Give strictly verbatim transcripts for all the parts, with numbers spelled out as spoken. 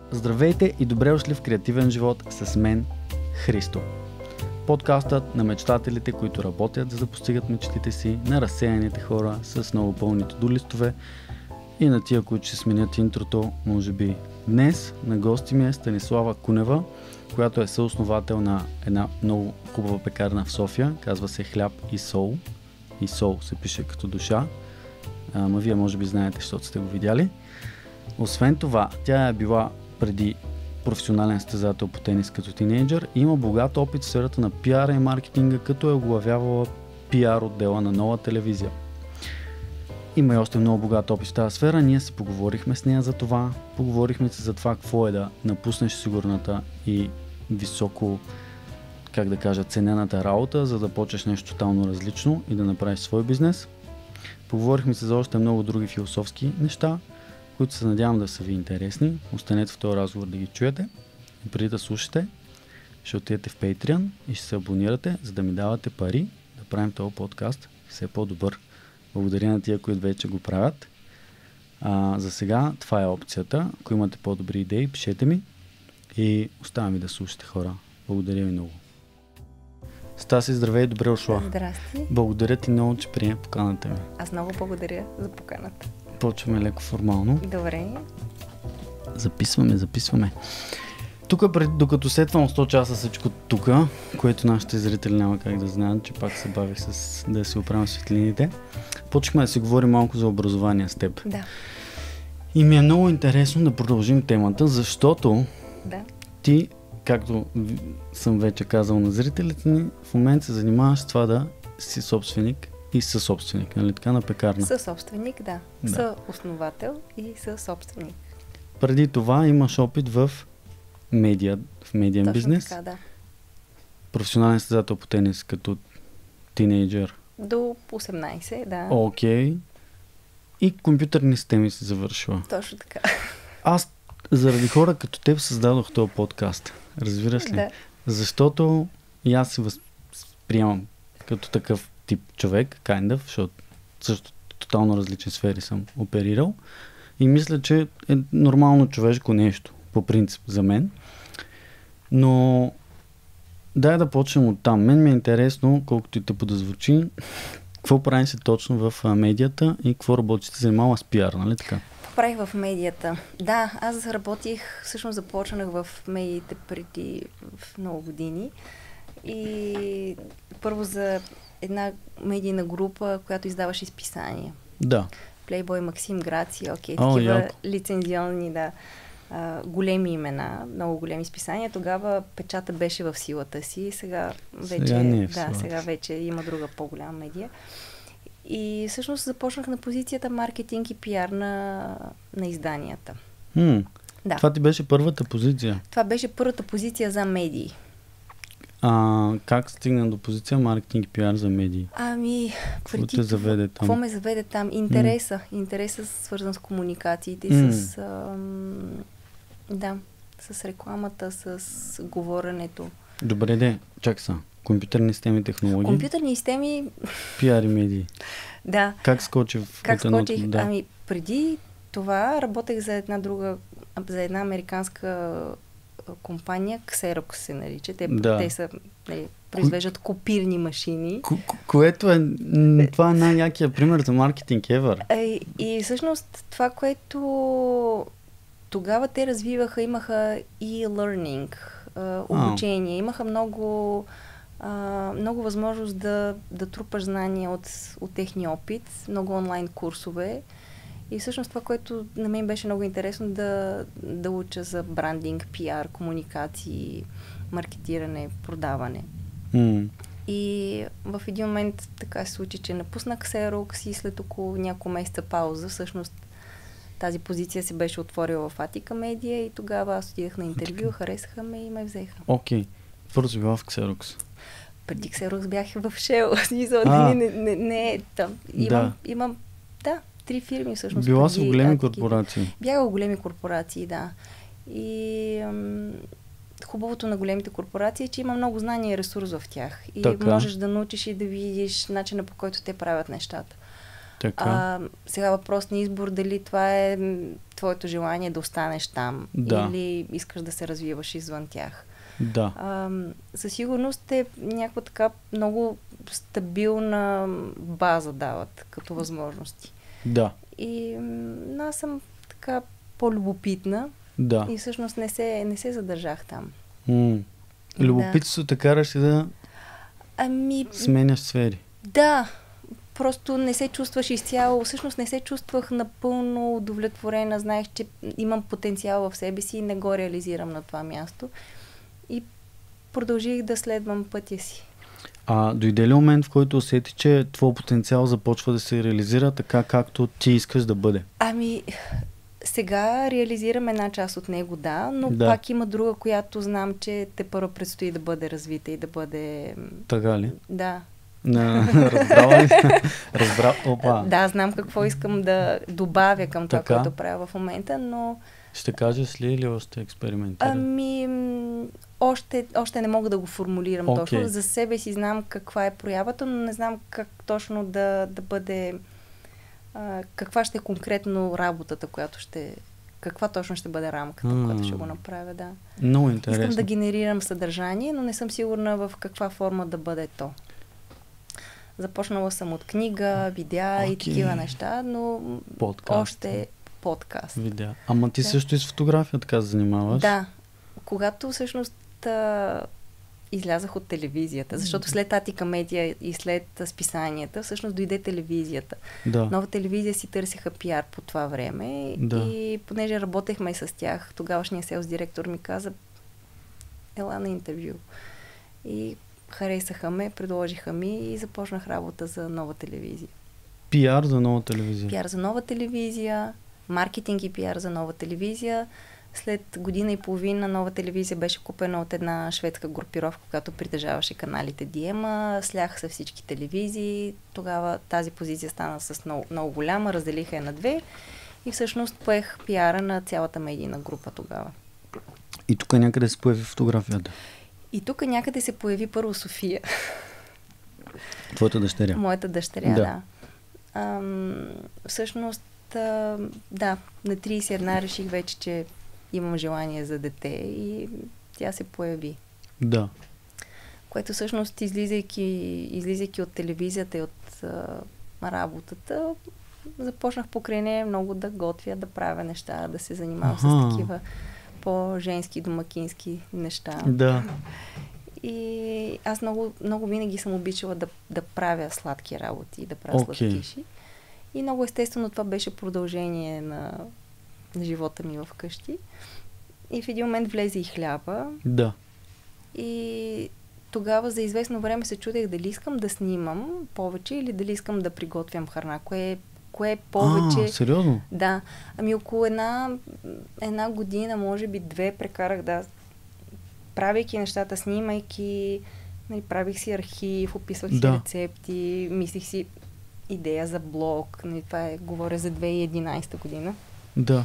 Здравейте и добре дошли в Креативен живот с мен, Христо. Подкастът на мечтателите, които работят за да постигат мечтите си, на разсеяните хора с много пълни to-do листове и на тия, които ще сменят интрото, може би. Днес на гости ми е Станислава Кунева, която е съосновател на една много хубава пекарна в София. Казва се Хляб и сол. И сол се пише като душа. Ама вие може би знаете, защото сте го видяли. Освен това, тя е била преди професионален състезател по тенис като тинейджър и има богат опит в сферата на пиара и маркетинга, като е оглавявала пиар отдела на Нова телевизия. Има и още много богат опит в тази сфера. Ние се поговорихме с нея за това. Поговорихме се за това какво е да напуснеш сигурната и високо, как да кажа, ценената работа, за да почнеш нещо тотално различно и да направиш свой бизнес. Поговорихме се за още много други философски неща, които се надявам да са ви интересни. Останете в този разговор да ги чуете. И преди да слушате, ще отидете в Patreon и ще се абонирате, за да ми давате пари да правим този подкаст все по-добър. Благодаря на тия, които вече го правят. А, за сега това е опцията. Ако имате по-добри идеи, пишете ми и оставам ви да слушате, хора. Благодаря ви много. Стаси, здравей, добре дошла. Здрасти. Благодаря ти много, че прие поканата ми. Аз много благодаря за поканата. Почваме леко формално. Добре. Записваме, записваме. Тук, докато сетвам сто часа всичко тук, което нашите зрители няма как да знаят, че пак се бавих с да си оправям светлините, почнахме да си говорим малко за образование с теб. Да. И ми е много интересно да продължим темата, защото да. ти, както съм вече казал на зрителите ни, в момента се занимаваш с това да си собственик и съсобственик, нали така, на пекарна? Съсобственик, да. да. Съосновател и съсобственик. Преди това имаш опит в медиа, в медиен Точно бизнес. Така, да. Професионален състезател по тенис като тинейджър. До осемнайсет, да. Окей. Okay. И компютърни системи си завършила. Точно така. Аз заради хора като теб създадох този подкаст. Разбираш ли? Да. Защото и аз се възприемам като такъв тип човек, kind of, защото също тотално различни сфери съм оперирал. И мисля, че е нормално човешко нещо, по принцип, за мен. Но дай да почнем от там. Мен ми е интересно, колкото и те подозвучи, какво правиш се точно в медията и какво работите, занимава с пиар, нали така? Какво правих в медията? Да, аз работих, всъщност започнах в медиите преди в много години. И първо за една медийна група, която издаваше изписания. Да. Playboy, Максим, Грация, окей, О, такива яко. лицензионни, да, а, големи имена, много големи изписания. Тогава печата беше в силата си, сега вече, сега не е в да, силата. сега вече има друга по-голяма медия. И всъщност започнах на позицията маркетинг и пиар на, на изданията. М- Да. Това ти беше първата позиция. Това беше първата позиция за медии. А как стигна до позиция маркетинг и пиар за медии? Ами, Какво те заведе там? Какво ме заведе там? Интереса. Mm. Интереса свързан с комуникациите, mm. с ам, да, с рекламата, с говоренето. Добре де, чакай са. Компютърни системи, технологии? Компютърни системи... Пиар и медии. Да. Как скочи в Как едното? скочих? Да. Ами, преди това работех за една друга, за една американска компания, Xerox се нарича. Те, да. те са, нали, произвеждат копирни машини. Ко- което е, това е най-якия пример за маркетинг ever. И, и всъщност това, което тогава те развиваха, имаха e-learning, а, обучение, имаха много, а, много възможност да, да трупаш знания от, от техния опит, много онлайн курсове. И всъщност това, което на мен беше много интересно, да, да уча за брандинг, пиар, комуникации, маркетиране, продаване. Mm. И в един момент така се случи, че напуснах Xerox и след около няколко месеца пауза, всъщност тази позиция се беше отворила в Атика Медия и тогава аз отидах на интервю, харесаха ме и ме взеха. Окей. Okay. Първо си била в Xerox. Преди Xerox бях в Shell. не, не, не е там. Имам, да. имам, да, три фирми всъщност. Била с големи Атики. корпорации. Бях в големи корпорации, да. И ам, хубавото на големите корпорации е, че има много знания и ресурс в тях. И така. Можеш да научиш и да видиш начина, по който те правят нещата. Така. А, сега въпрос на избор, дали това е твоето желание да останеш там, да. или искаш да се развиваш извън тях. Да. А, със сигурност е някаква така много стабилна база дават като възможности. Да. И м, аз съм така по-любопитна Да. и всъщност не се, не се задържах там. М. Любопитството те караше да Ами, сменяш сфери. да, просто не се чувстваш изцяло, всъщност не се чувствах напълно удовлетворена, знаех, че имам потенциал в себе си и не го реализирам на това място. И продължих да следвам пътя си. А дойде ли момент, в който усети, че твой потенциал започва да се реализира така, както ти искаш да бъде? Ами, сега реализирам една част от него, да, но да. пак има друга, която знам, че те първо предстои да бъде развита и да бъде... Така ли? Да. Разбрала ли? Разбра... Опа. Да, знам какво искам да добавя към това, така? което правя в момента, но... Ще кажеш ли или още експериментираш? Ами, още, още не мога да го формулирам okay. точно. За себе си знам каква е проявата, но не знам как точно да, да бъде... А, каква ще е конкретно работата, която ще... Каква точно ще бъде рамката, mm. която ще го направя, да. Много интересно. Искам да генерирам съдържание, но не съм сигурна в каква форма да бъде то. Започнала съм от книга, видеа okay. и такива неща, но подкаст. Още подкаст. Видеа. Ама ти да. също и с фотография така занимаваш? Да. Когато всъщност а, излязах от телевизията, защото след Атика Медиа и след списанията, всъщност дойде телевизията. Да. Нова телевизия си търсиха пиар по това време да. и понеже работехме и с тях, тогавашният селс директор ми каза: ела на интервю. И харесаха ме, предложиха ми и започнах работа за Нова телевизия. Пиар за Нова телевизия? Пиар за Нова телевизия, маркетинг и пиар за Нова телевизия. След година и половина Нова телевизия беше купена от една шведска групировка, която притежаваше каналите Диема. Слях се всички телевизии. Тогава тази позиция стана с много, много голяма, разделиха я на две и всъщност поех пиара на цялата медийна група тогава. И тук някъде се появи фотографията? И тук някъде се появи първо София. Твоята дъщеря? Моята дъщеря, да. да. Ам, всъщност, а, да, на трийсет и една реших вече, че имам желание за дете и тя се появи. Да. Което всъщност, излизайки, излизайки от телевизията и от а, работата, започнах покрай нея много да готвя, да правя неща, да се занимавам с такива по-женски, домакински неща. Да. И аз много, много винаги съм обичала да, да правя сладки работи, да правя okay. сладкиши. И много естествено това беше продължение на, на живота ми вкъщи. И в един момент влезе и хляба. Да. И тогава за известно време се чудех дали искам да снимам повече или дали искам да приготвям храна. Кое, кое е повече... А, сериозно? Да. Ами около една, една година, може би две, прекарах, да, правейки нещата, снимайки, нали, правих си архив, описвах си да. рецепти, мислих си идея за блог. Нали, това е, говоря за две хиляди и единадесета година. Да.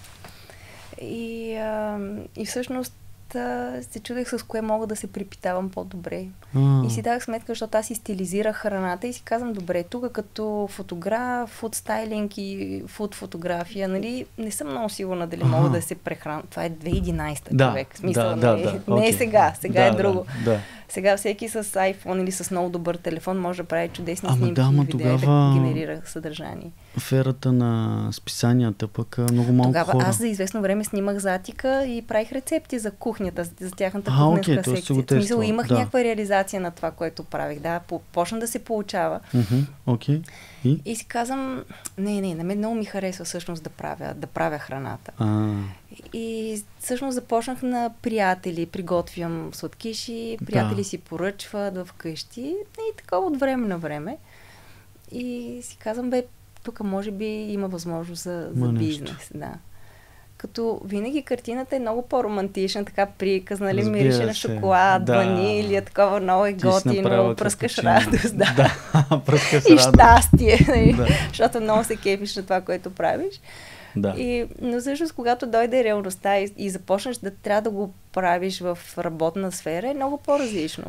И, а, и всъщност а, се чудех с кое мога да се припитавам по-добре. А. И си давах сметка, защото аз си стилизирах храната и си казвам, добре, тук като фотограф, фуд стайлинг и фуд фотография, нали, не съм много сигурна дали мога да се прехрана. Това е две хиляди и единадесета да, човек. Смисъл, да, не, да, е, да, не okay. е сега, сега да, е друго. Да, да. Сега всеки с iPhone или с много добър телефон може да прави чудесни ама снимки да, ама и видеа тогава... да генерира съдържание. В ерата на списанията пък много малко Тогава хора. аз за известно време снимах за Атика и правих рецепти за кухнята, за тяхната а, кухненска окей, секция. В смисъл, имах да. някаква реализация на това, което правих. Да, почна да се получава. Mm-hmm. Okay. И? И си казвам, не, не, на мен много ми харесва всъщност да правя, да правя храната. А. И всъщност започнах на приятели, приготвям сладкиши, приятели да. си поръчват вкъщи и такова от време на време. И си казвам, бе, тук може би има възможност за, за бизнес. Да. Като винаги картината е много по-романтична, така приказна, нали, мирише на шоколад, да. ванилия, такова много е готино, пръскаш радост. Да, да пръскаш и радост. щастие, нали, да. защото много се кефиш на това, което правиш. Да. И, но всъщност, когато дойде реалността и, и започнеш да трябва да го правиш в работна сфера, е много по-различно.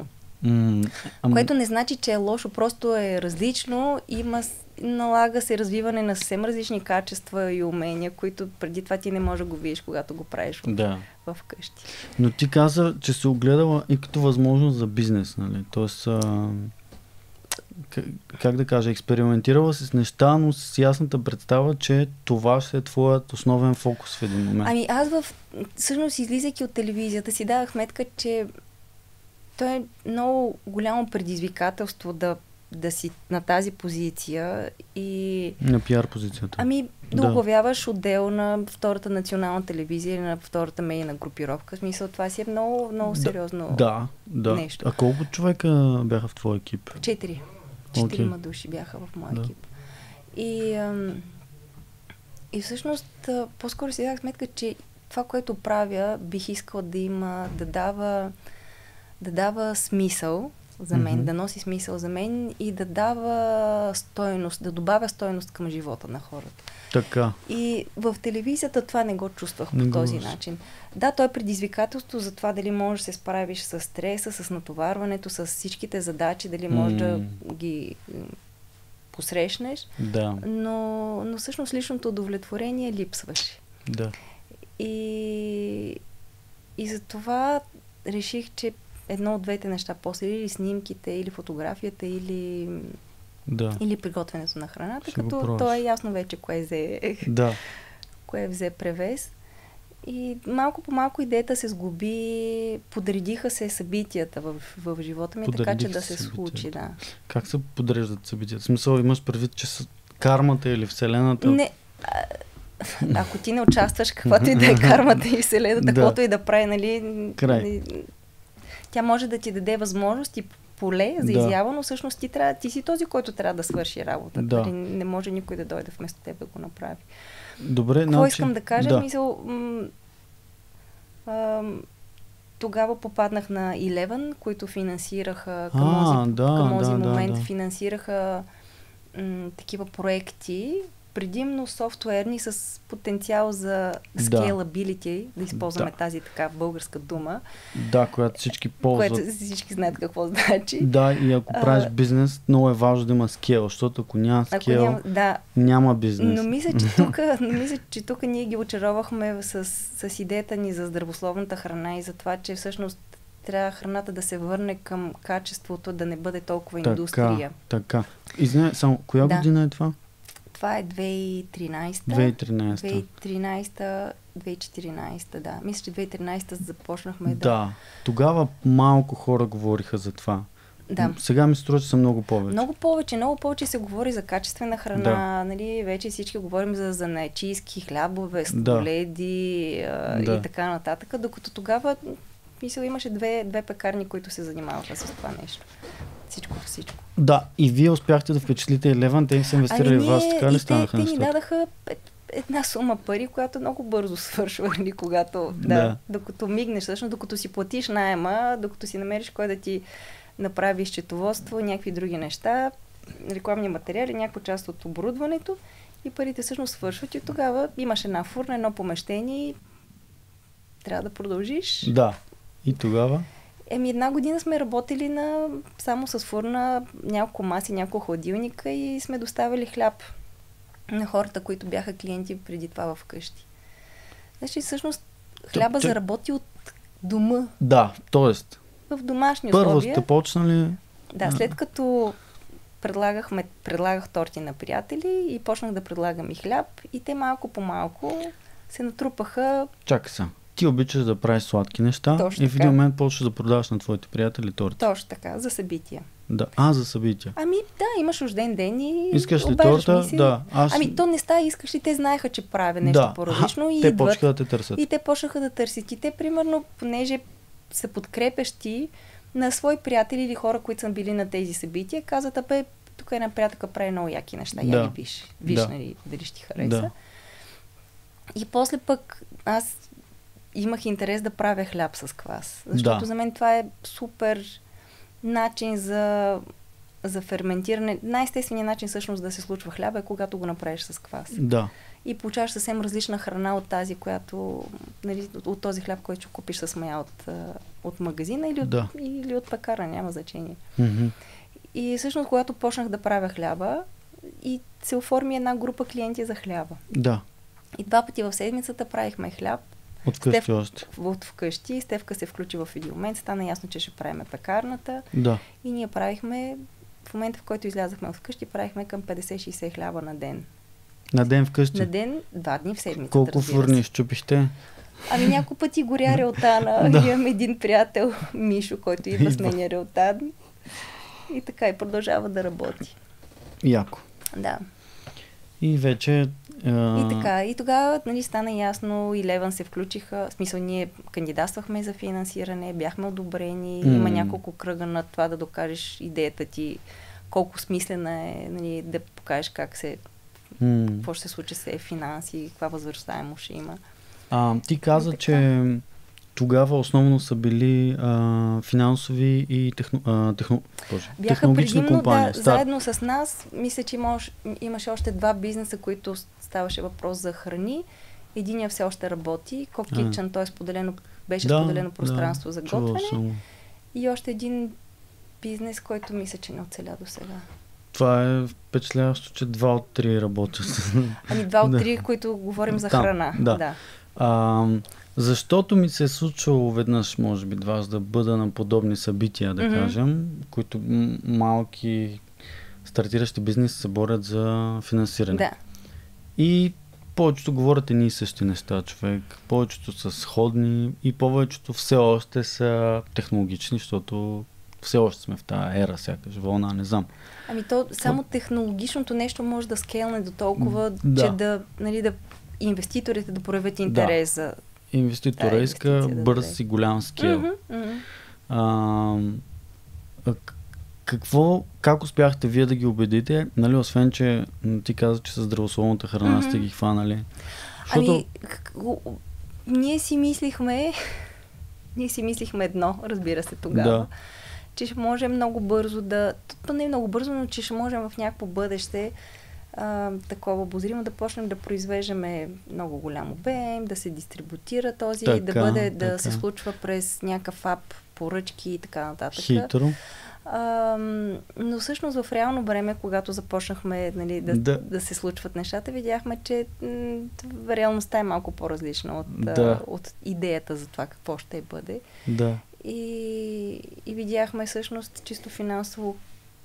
М, ам... Което не значи, че е лошо, просто е различно, има, налага се развиване на съвсем различни качества и умения, които преди това ти не можеш да го видиш, когато го правиш да. в къщи. Но ти каза, че се огледала и като възможност за бизнес, нали? Тоест, а... как, как да кажа, експериментирала с неща, но с ясната представа, че това ще е твоят основен фокус в един момент. Ами аз в... всъщност, излизайки от телевизията, си давах сметка, че то е много голямо предизвикателство да, да си на тази позиция и... На пиар позицията. Ами да, да оглавяваш отдел на втората национална телевизия или на втората медийна групировка. В смисъл, това си е много, много сериозно да, да. нещо. А колко човека бяха в твой екип? Четири. Четирима okay. души бяха в моя да. екип. И, ам, и всъщност по-скоро си дах сметка, че това, което правя, бих искала да има, да дава да дава смисъл за мен, mm-hmm. да носи смисъл за мен и да дава стойност, да добавя стойност към живота на хората. Така. И в телевизията това не го чувствах не по този го... начин. Да, то е предизвикателство за това дали можеш да се справиш с стреса, с натоварването, с всичките задачи, дали можеш mm. да ги посрещнеш. Да. Но, но всъщност личното удовлетворение липсваше. Да. И, и за това реших, че едно от двете неща, после или снимките, или фотографията, или, да. или приготвянето на храната, ще като то е ясно вече кое взе, да. кое взе превес. И малко по малко идеята се сгуби, подредиха се събитията в, в живота ми, подредиха така че да се събитията. случи. Да. Как се подреждат събитията? В смисъл, имаш предвид, че са кармата или вселената? Не, а, ако ти не участваш, каквато и да е кармата и вселената, да. Каквото и да прави, нали... Край. Тя може да ти даде възможност и поле за изява, да. Но всъщност ти, трябва, ти си този, който трябва да свърши работа. Да. Не може никой да дойде вместо теб да го направи. Добре, Какво значи... искам да кажа? Да. Мисъл, м- м- тогава попаднах на Eleven, които финансираха към а, този, да, към този да, момент, да, да. финансираха м- такива проекти, предимно софтуерни с потенциал за scalability, да, да използваме да. Тази така българска дума. Да, която всички ползват. Което всички знаят какво значи. Да, и ако правиш бизнес, много е важно да има скейл, защото ако няма скейл, няма, да. няма бизнес. Но мисля, че тук, но мисля, че тук ние ги очаровахме с, с идеята ни за здравословната храна и за това, че всъщност трябва храната да се върне към качеството, да не бъде толкова така, индустрия. Така. Извиня, само, коя да. година е това? Това е две хиляди и тринадесета. две хиляди и тринадесета. две хиляди и тринадесета, две хиляди и четиринадесета, да. Мисля, че две хиляди и тринадесета започнахме да... Да. Тогава малко хора говориха за това. Да. Сега ми се струва, че са много повече. Много повече, много повече се говори за качествена храна. Да. Нали, вече всички говорим за занаятчийски хлябове, сладоледи да. да. и така нататък. Докато тогава, мисля, имаше две, две пекарни, които се занимаваха с това нещо. Всичко, всичко. Да, и вие успяхте да впечатлите Eleven, те са инвестирали в вас, така ли станаха нещата? Те ни дадаха една сума пари, която много бързо свършва, нали, когато, да, да. докато мигнеш, всъщност, докато си платиш наема, докато си намериш кой да ти направи счетоводство, някакви други неща, рекламни материали, някаква част от оборудването и парите всъщност свършват и тогава имаш една фурна, едно помещение и трябва да продължиш. Да, и тогава? Еми една година сме работили на, само с фурна, няколко маси, няколко хладилника и сме доставили хляб на хората, които бяха клиенти преди това вкъщи. Значи всъщност хляба Т- заработи от дома. Да, т.е. в домашни първо условия. Първо сте почнали... Да, след като предлагахме, предлагах торти на приятели и почнах да предлагам и хляб и те малко по малко се натрупаха. Чакай са. Ти обичаш да правиш сладки неща. Точно и в един така. момент почваш да продаваш на твоите приятели торти. Точно така, за събития. Да. А, за събития. Ами да, имаш рожден ден и искаш ли торта? Да. Аз... Ами то не става, искаш ли, те знаеха, че правя нещо да. по-различно и те идват. почнаха да те търсят. И те почнаха да търсят. И те, примерно, понеже са подкрепящи на свои приятели или хора, които са били на тези събития, казват, абе, тук една приятелка прави много яки неща. Да. Я ги виж. Виж, да. нали, дали ще ти хареса. Да. И после пък аз имах интерес да правя хляб с квас. Защото да. за мен това е супер начин за за ферментиране. Най-естественият начин всъщност да се случва хляба е когато го направиш с квас. Да. И получаваш съвсем различна храна от тази, която, нали, от този хляб, който ще купиш с мая от, от магазина или от, да. или от пекара, няма значение. Mm-hmm. И всъщност, когато почнах да правя хляба, и се оформи една група клиенти за хляба. Да. И два пъти в седмицата правихме хляб. От вкъщи Стев... още. От вкъщи. Стевка се включи в един момент. Стана ясно, че ще правим пекарната. Да. И ние правихме, в момента, в който излязахме от вкъщи, правихме към петдесет-шейсет хляба на ден. На ден вкъщи? На ден, два дни в седмицата. Колко фурни щупихте? Ами няколко пъти горя реотана. Да. Имам един приятел, Мишо, който идва с мене реотан. И така и продължава да работи. Яко. Да. И вече... А... И така. И тогава, нали, стана ясно, и Леван се включиха. В смисъл, ние кандидатствахме за финансиране, бяхме одобрени. Mm. Има няколко кръга на това да докажеш идеята ти, колко смислена е, нали, да покажеш как се... Mm. Какво ще се случи с финанси, каква възвръщаемост ще има. А, ти каза, че тогава основно са били а, финансови и техно, а, техно, боже, бяха технологични предимно, компании. Да, заедно с нас, мисля, че имаш, имаше още два бизнеса, които ставаше въпрос за храни. Единият все още работи, Coke Kitchen, т.е. споделено, беше да, споделено пространство да, за готвене. И още един бизнес, който мисля, че не оцеля до сега. Това е впечатляващо, че два от три работят. Ами два от три, които говорим за Там, храна. Да. да. А, защото ми се е случвало веднъж, може би, два, за да бъда на подобни събития, да mm-hmm. кажем, които м- малки стартиращи бизнеси се борят за финансиране. Да. И повечето говорят едни и същи неща, човек. Повечето са сходни и повечето все още са технологични, защото все още сме в тази ера, сякаш вълна, не знам. Ами то само технологичното нещо може да скелне до толкова, да. че да, нали, да инвеститорите да проявят интерес да. за... Инвеститора да, иска да бърз и голям скел. Mm-hmm, mm-hmm. А, какво, как успяхте вие да ги убедите? Нали, освен, че ти каза, че със здравословната храна mm-hmm. сте ги хванали. Защото... Ами, ние си мислихме, ние си мислихме едно, разбира се, тогава. Да. Че ще можем много бързо да... То не е много бързо, но че ще можем в някакво бъдеще а, такова обозримо да почнем да произвеждаме много голям обем, да се дистрибутира този, така, да бъде, да така. се случва през някакъв ап, поръчки и така нататък. Хитро. А, но всъщност в реално време, когато започнахме, нали, да, да. да се случват нещата, видяхме, че м- реалността е малко по-различна от, да. а, от идеята за това какво ще бъде. Да. И, и видяхме всъщност чисто финансово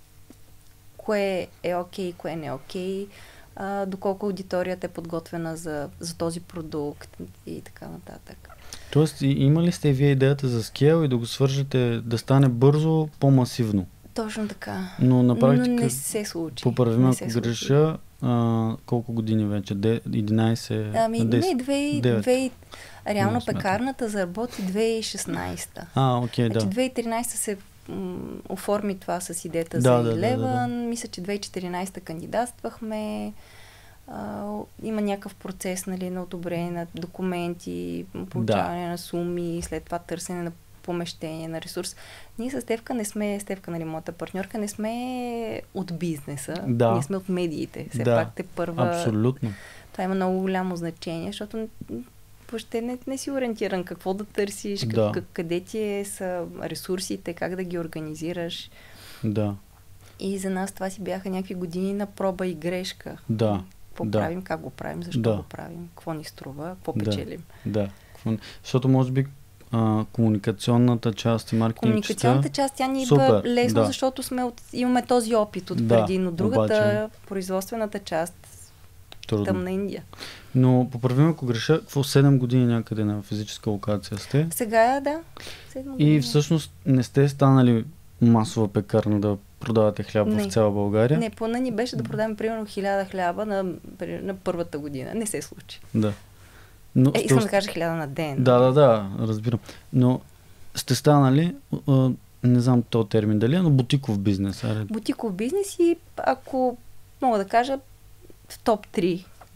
кое е окей, кое не е окей, а, доколко аудиторията е подготвена за, за този продукт и така нататък. Тоест, има ли сте вие идеята за скейл и да го свържете да стане бързо, по-масивно? Точно така. Но на практика... Но не се случи. Поправим, ако греша, а, колко години вече? единайсет? Ами десет, не, две, две, реално пекарната заработи две хиляди и шестнайсета. А, окей, да. Значи две хиляди и тринайсета се м- оформи това с идеята да, за да, Eleven. Да, да, да. Мисля, че две хиляди и четиринайсета кандидатствахме. А, има някакъв процес, нали, на одобрение на документи, получаване да. на суми, след това търсене на помещение, на ресурс. Ние с Стевка не сме, Стевка, нали, моята партньорка, не сме от бизнеса, да. ние сме от медиите. Все да. пак те първа... Абсолютно. Това има много голямо значение, защото въобще не, не си ориентиран какво да търсиш, да. как, къде ти е, са ресурсите, как да ги организираш. Да. И за нас това си бяха някакви години на проба и грешка. Да. Какво да. правим, как го правим, защо да. го правим, какво ни струва, какво печелим. Да. да. Защото може би а, комуникационната част и маркетинг Комуникационната част, тя ни идва лесно, да. защото сме от, имаме този опит от да, преди, но другата, обаче... производствената част, Трудно. Тъмна Индия. Но поправим, ако греша, какво седем години някъде на физическа локация сте? Сега, да. седем години. И всъщност не сте станали масова пекарна да продавате хляб не. в цяла България? Не, плана ни беше да продаваме примерно хиляда хляба на, на първата година. Не се случи. Да. Но е, искам сте... да кажа хиляда на ден. Да, да, да, разбирам. Но сте станали, а, не знам този термин дали, но бутиков бизнес. Аре. Бутиков бизнес и ако мога да кажа в топ три. Да.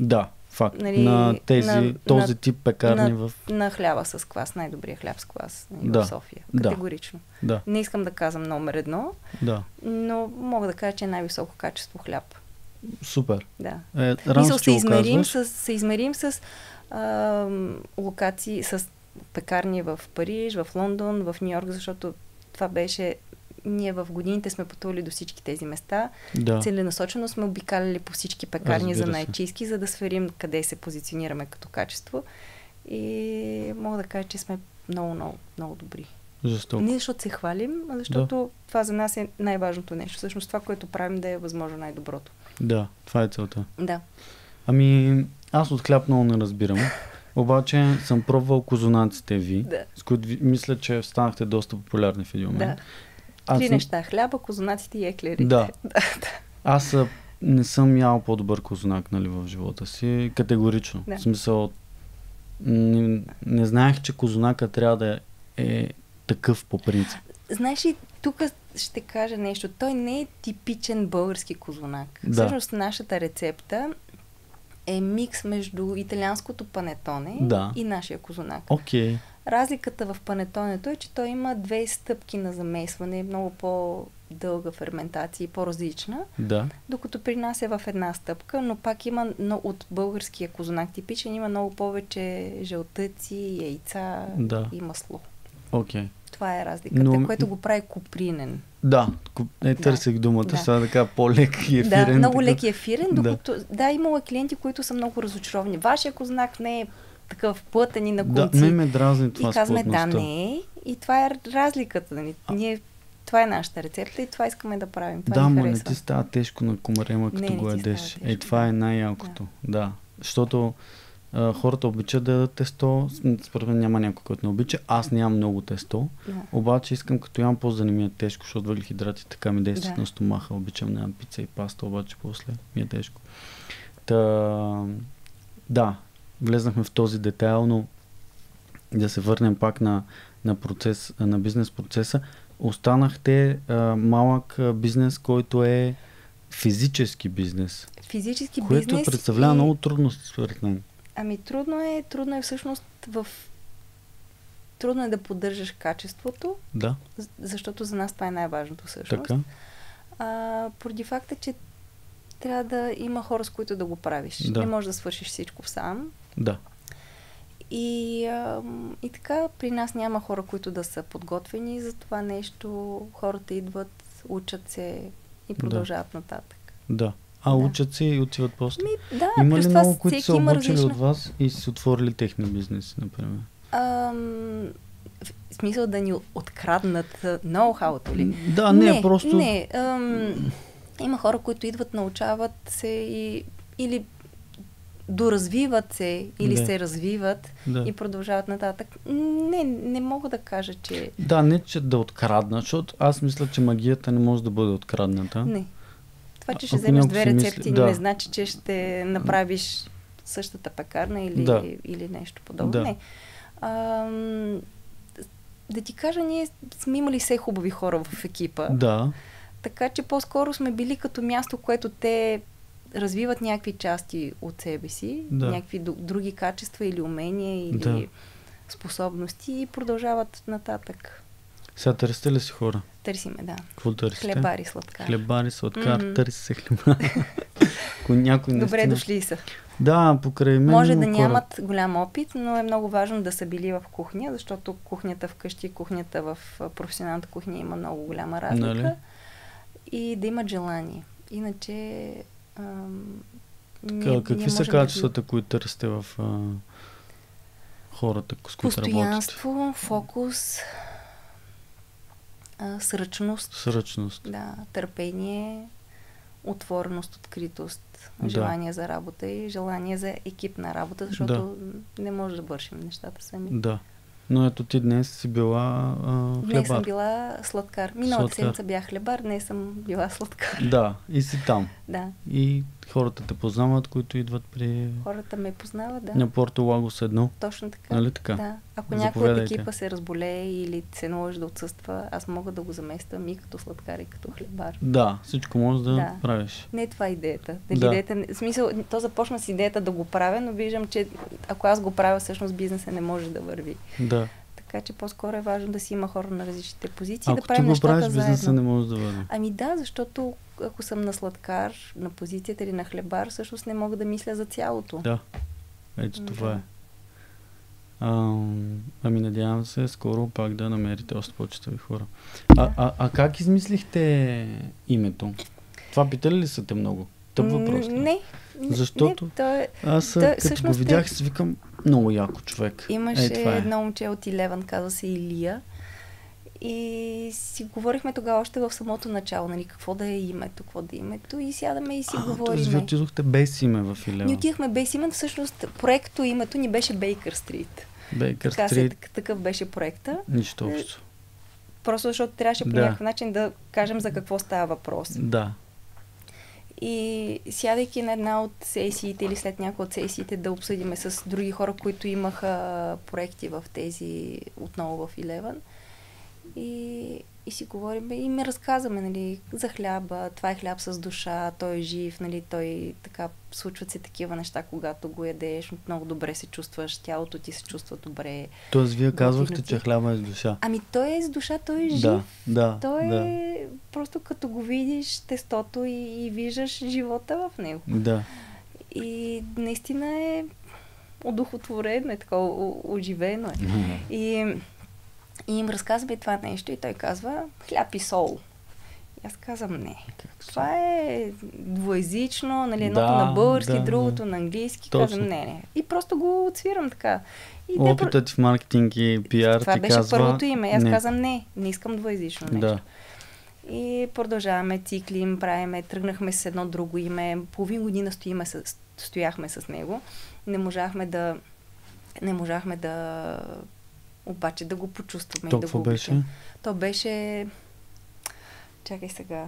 Факт. Нали, на тези, на, този на, тип пекарни на, в... На хляба с квас, най-добрия хляб с квас нали, да. в София. Категорично. Да. Не искам да казвам номер едно, да. но мога да кажа, че е най-високо качество хляб. Супер. Да. Е, рано се измерим с, се измерим с а, локации, с пекарни в Париж, в Лондон, в Ню Йорк, защото това беше... Ние в годините сме пътували до всички тези места. Да. Целенасочено сме обикаляли по всички пекарни Разбира за се. найчийски, за да сверим къде се позиционираме като качество. И мога да кажа, че сме много, много, много добри. Жестоко. Не защото се хвалим, а защото да. Това за нас е най-важното нещо. Всъщност това, което правим, да е възможно най-доброто. Да, това е целта. Да. Ами, аз от хляб много не разбирам. Обаче съм пробвал козунаците ви, да. с които ви, мисля, че станахте доста популярни в един момент. Да. Аз Три съм... неща. Хляба, козунаците и еклерите. Да. Аз не съм ял по-добър козунак, нали, в живота си. Категорично. Да. В смисъл, не, не знаех, че козунака трябва да е такъв по принцип. Знаеш ли, тук ще кажа нещо. Той не е типичен български козунак. Да. Всъщност нашата рецепта е микс между италианското панетоне да. и нашия козунак. Окей. Okay. Разликата в панетонето е, че той има две стъпки на замесване, много по-дълга ферментация и по-различна, да. Докато при нас е в една стъпка, но пак има но от българския козунак типичен, има много повече жълтъци, яйца да. И масло. Окей. Okay. Това е разликата, но... което го прави купринен. Да, е, търсих да. думата, да. сега да кажа по-лек и ефирен. Да, много така... лек и ефирен, докато да. да, имала клиенти, които са много разочаровани. Вашия кознак не е такъв плътен и на конци. Да, ме ме дразни това. И казваме, да, не е. И това е разликата. Нали? Ние, това е нашата рецепта и това искаме да правим. Това да, ни ма харесва. не ти става тежко на комарема, като не, го не ядеш. Е, това е най-ялкото. Да. да. Защото а, хората обичат да ядат тесто. Според мен няма някой, който не обича. Аз нямам много тесто. Да. Обаче искам, като ям по-за да ми е тежко, защото въглехидрати така ми действат да. на стомаха. Обичам да ям пица и паста, обаче после ми е тежко. Та, да, влезнахме в този детайл, но да се върнем пак на, на, процес, на бизнес процеса. Останахте а, малък а, бизнес, който е физически бизнес. Физически което бизнес. Което представлява и... много трудности, според мен. Ами трудно е, трудно е всъщност в... Трудно е да поддържаш качеството, да. Защото за нас това е най-важното всъщност. Така. А, поради факта, че трябва да има хора, с които да го правиш. Да. Не можеш да свършиш всичко сам. Да. И, а, и така, при нас няма хора, които да са подготвени за това нещо. Хората идват, учат се и продължават да. Нататък. Да. А да. Учат се и отиват после? Ми, да, има ли много, които са обучили различна... от вас и са отворили техни бизнеси, например? Ам, в смисъл да ни откраднат ноу-хауто ли? Да, не, не просто... Не, ам, има хора, които идват, научават се и, или доразвиват се, или да. се развиват да. И продължават нататък. Не, не мога да кажа, че... Да, не, че да откраднат, защото аз мисля, че магията не може да бъде открадната. Не. Това, че ще Ако вземеш две рецепти, мисли... да. не значи, че ще направиш същата пекарна или, да. или нещо подобно. Да. Не. Ам, да ти кажа, ние сме имали все хубави хора в екипа. Да. Така че по-скоро сме били като място, което те развиват някакви части от себе си, да. Някакви други качества или умения или да. Способности и продължават нататък. Сега търсите ли си хора? Търсиме, да. Какво търсите? Хлебари, сладкар. Хлебари, сладкар, mm-hmm. търси се хлебари. някой Добре наистина... дошли са. Да, покрай мен. Може да хора... нямат голям опит, но е много важно да са били в кухня, защото кухнята вкъщи и кухнята в професионалната кухня има много голяма разлика. Нали? И да имат желание. Иначе ам, така, ние, какви ние са да качествата, които търсите в а, хората, с които работите? Постоянство, фокус, а, сръчност. Сръчност. Да, търпение, отвореност, откритост, да. Желание за работа и желание за екипна работа, защото да. Не може да вършим нещата сами. Да. Но ето ти днес си била а, хлебар. Днес съм била сладкар. Миналата сладкар. седмица бях хлебар, днес съм била сладкар. Да, и си там. Да. И хората те познават, които идват при... Хората ме познават, да. На Порто Лагос едно. Точно така. Нали така? Да. Ако някой от екипа се разболее или се наложи да отсъства, аз мога да го замествам и като сладкар, и като хлебар. Да, всичко можеш да, да правиш. Не е това идеята. Дали да. идеята. В смисъл, то започна с идеята да го правя, но виждам, че ако аз го правя, всъщност бизнесът не може да върви. Да. Така че по-скоро е важно да си има хора на различните позиции, ако да правим нещата заедно. Ако ти го правиш, бизнесът не може да върви. Ами да, защото ако съм на сладкар, на позицията или на хлебар, всъщност не мога да мисля за цялото. Да. Ето да. това е. А, ами надявам се скоро пак да намерите още по-читави хора. А, Да. а, а как измислихте името? Това питали ли са те много? Тъп въпрос. Не. Защото не, то е, аз то, като го видях, си викам много яко човек. Имаше е, е. едно момче от Илеван, казва се Илия. И си говорихме тогава още в самото начало, нали, какво да е името, какво да е името, и сядаме и си а, говорим. Тоест, вие отидохте без име в Илеван. Ние отидохме без име, всъщност проекто името ни беше Бейкър Стрит. Бейкър така Стрит. Се, такъв беше проекта. Нищо общо. Просто защото трябваше по да. някакъв начин да кажем за какво става въпрос. Да. И сядайки на една от сесиите или след някои от сесиите да обсъдиме с други хора, които имаха проекти в тези, отново в Илеван. И, и си говорим и ми разказваме, нали, за хляба, това е хляб с душа, той е жив, нали, той така, случват се такива неща, когато го ядеш, много добре се чувстваш, тялото ти се чувства добре. Тоест вие казвахте, че хляба е с душа. Ами той е с душа, той е жив. Да, да, той да. е просто като го видиш тестото и, и виждаш живота в него. Да. И наистина е удохотворено, е такова, оживено е. Mm-hmm. И И им разказва и това нещо и той казва хляб и сол. И аз казвам не. Как това е двоезично, нали, едното да, на български, да, другото да. на английски. Точно. Казвам не, не. И просто го отсвирам така. И опитът ти в маркетинг и пиар това ти беше казва... първото име. Аз не. казвам не, не искам двоезично нещо. Да. И продължаваме, циклим, правиме, тръгнахме с едно друго име. Половин година стоиме с, стояхме с него. Не можахме да не можахме да обаче да го почувстваме. То и да какво го беше? обичам. То беше... Чакай сега.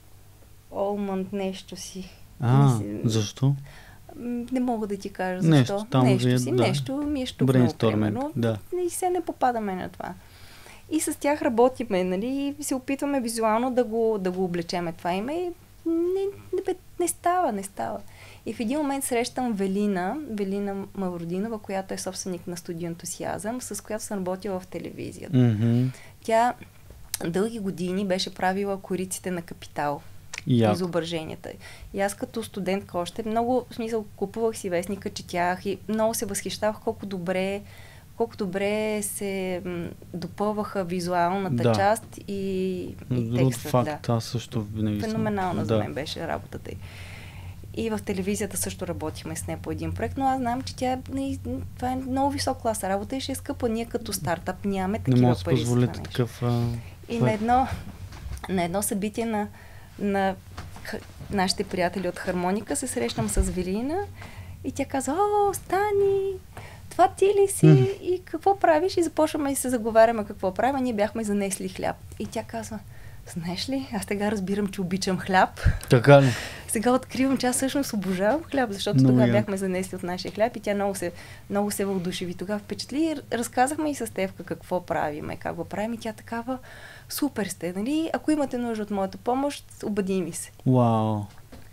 Олмънд нещо си. А, си... защо? Не мога да ти кажа защо. Нещо, там нещо вие, си, да. нещо ми е щукнало, примерно. Да. И се не попадаме на това. И с тях работиме, нали, и се опитваме визуално да го, да го облечеме това име и не, не, не става, не става. И в един момент срещам Велина, Велина Мавродинова, която е собственик на студио Ентусиазъм, с която съм работила в телевизията. Mm-hmm. Тя дълги години беше правила кориците на Капитал. Yeah. Изображенията. И аз като студентка още много, в смисъл, купувах си вестника, четях и много се възхищавах колко добре колко добре се м, допълваха визуалната да. част и, и текстът. Факт, да. аз също винаги Феноменална да. за мен беше работата й. И в телевизията също работихме с нея по един проект, но аз знам, че тя не, това е много висок клас работа и ще е скъпа. Ние като стартъп нямаме такива пари. Не може да позволите такъв... А... И на едно, на едно събитие на, на нашите приятели от Хармоника се срещам с Велина и тя казва: "О, Стани, това ти ли си? Mm. И какво правиш?" И започваме и се заговаряме какво правим. А ние бяхме занесли хляб. И тя казва: "Знаеш ли, аз сега разбирам, че обичам хляб." Така ли? Сега откривам, че аз всъщност обожавам хляб, защото много тогава я. бяхме занесли от нашия хляб и тя много се, много се въодушеви. Тогава впечатли и разказахме и с Стевка какво правиме, как го правим и тя такава: "Супер сте, нали? Ако имате нужда от моята помощ, обади ми се." Вау!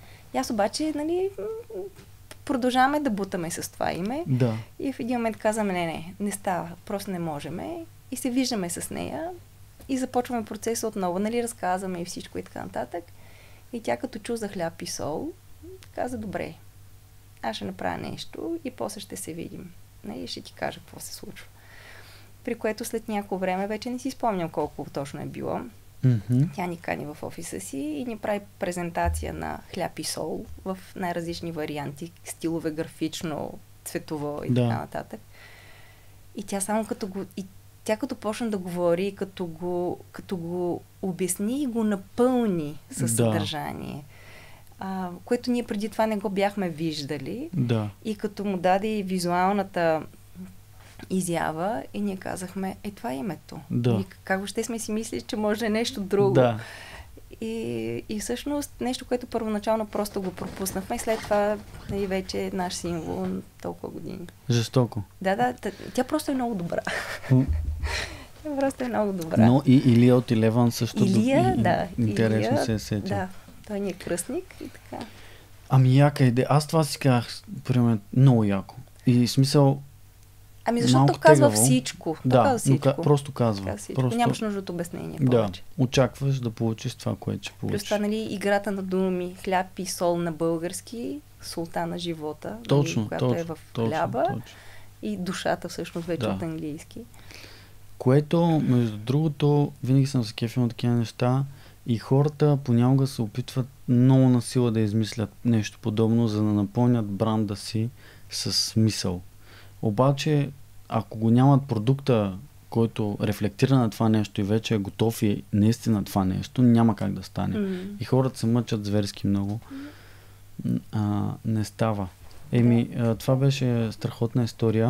И аз обаче, нали, продължаваме да бутаме с това име. Да. И в един момент казваме: не, не, не става, просто не можем. И се виждаме с нея и започваме процеса отново, нали, разказваме и всичко и така нататък. И тя като чу за хляб и сол, каза: "Добре, аз ще направя нещо и после ще се видим. И ще ти кажа какво се случва." При което след някакво време, вече не си спомням колко точно е било, mm-hmm. тя ни кани в офиса си и ни прави презентация на хляб и сол в най-различни варианти, стилове, графично, цветово и да. така нататък. И тя само като го... И тя като почна да говори, като го, като го обясни и го напълни със да. съдържание, а, което ние преди това не го бяхме виждали. Да. И като му даде и визуалната изява и ние казахме: "Е, това е името." Да. И как въобще сме си мислили, че може да е нещо друго. Да. И, и всъщност нещо, което първоначално просто го пропуснахме и след това нали, вече е наш символ толкова години. Жестоко. Да, да, тя, тя просто е много добра. Тя просто е много добра. Но и Илия от Илеван също Илия, до... да. Интересно Илия, се е сетил. Да, той ни е кръстник и така. Ами яка идея. Аз това си казах, примерно, много яко. И смисъл... Ами защото то казва тегаво. Всичко. Да, казва всичко. но просто казва. казва просто... Нямаш нужда от обяснение повече. Да, очакваш да получиш това, което ще получиш. Плюс това, нали, играта на думи, хляб и сол на български, солта на живота, точно, нали, която точно, е в точно, хляба точно. И душата всъщност вече да. От английски. Което, между другото, винаги съм се кефил на такива неща и хората понякога се опитват много на сила да измислят нещо подобно, за да напълнят бранда си с смисъл. Обаче, ако го нямат продукта, който рефлектира на това нещо и вече е готов и наистина това нещо, няма как да стане. Mm. И хората се мъчат зверски много. А, не става. Еми, а, това беше страхотна история,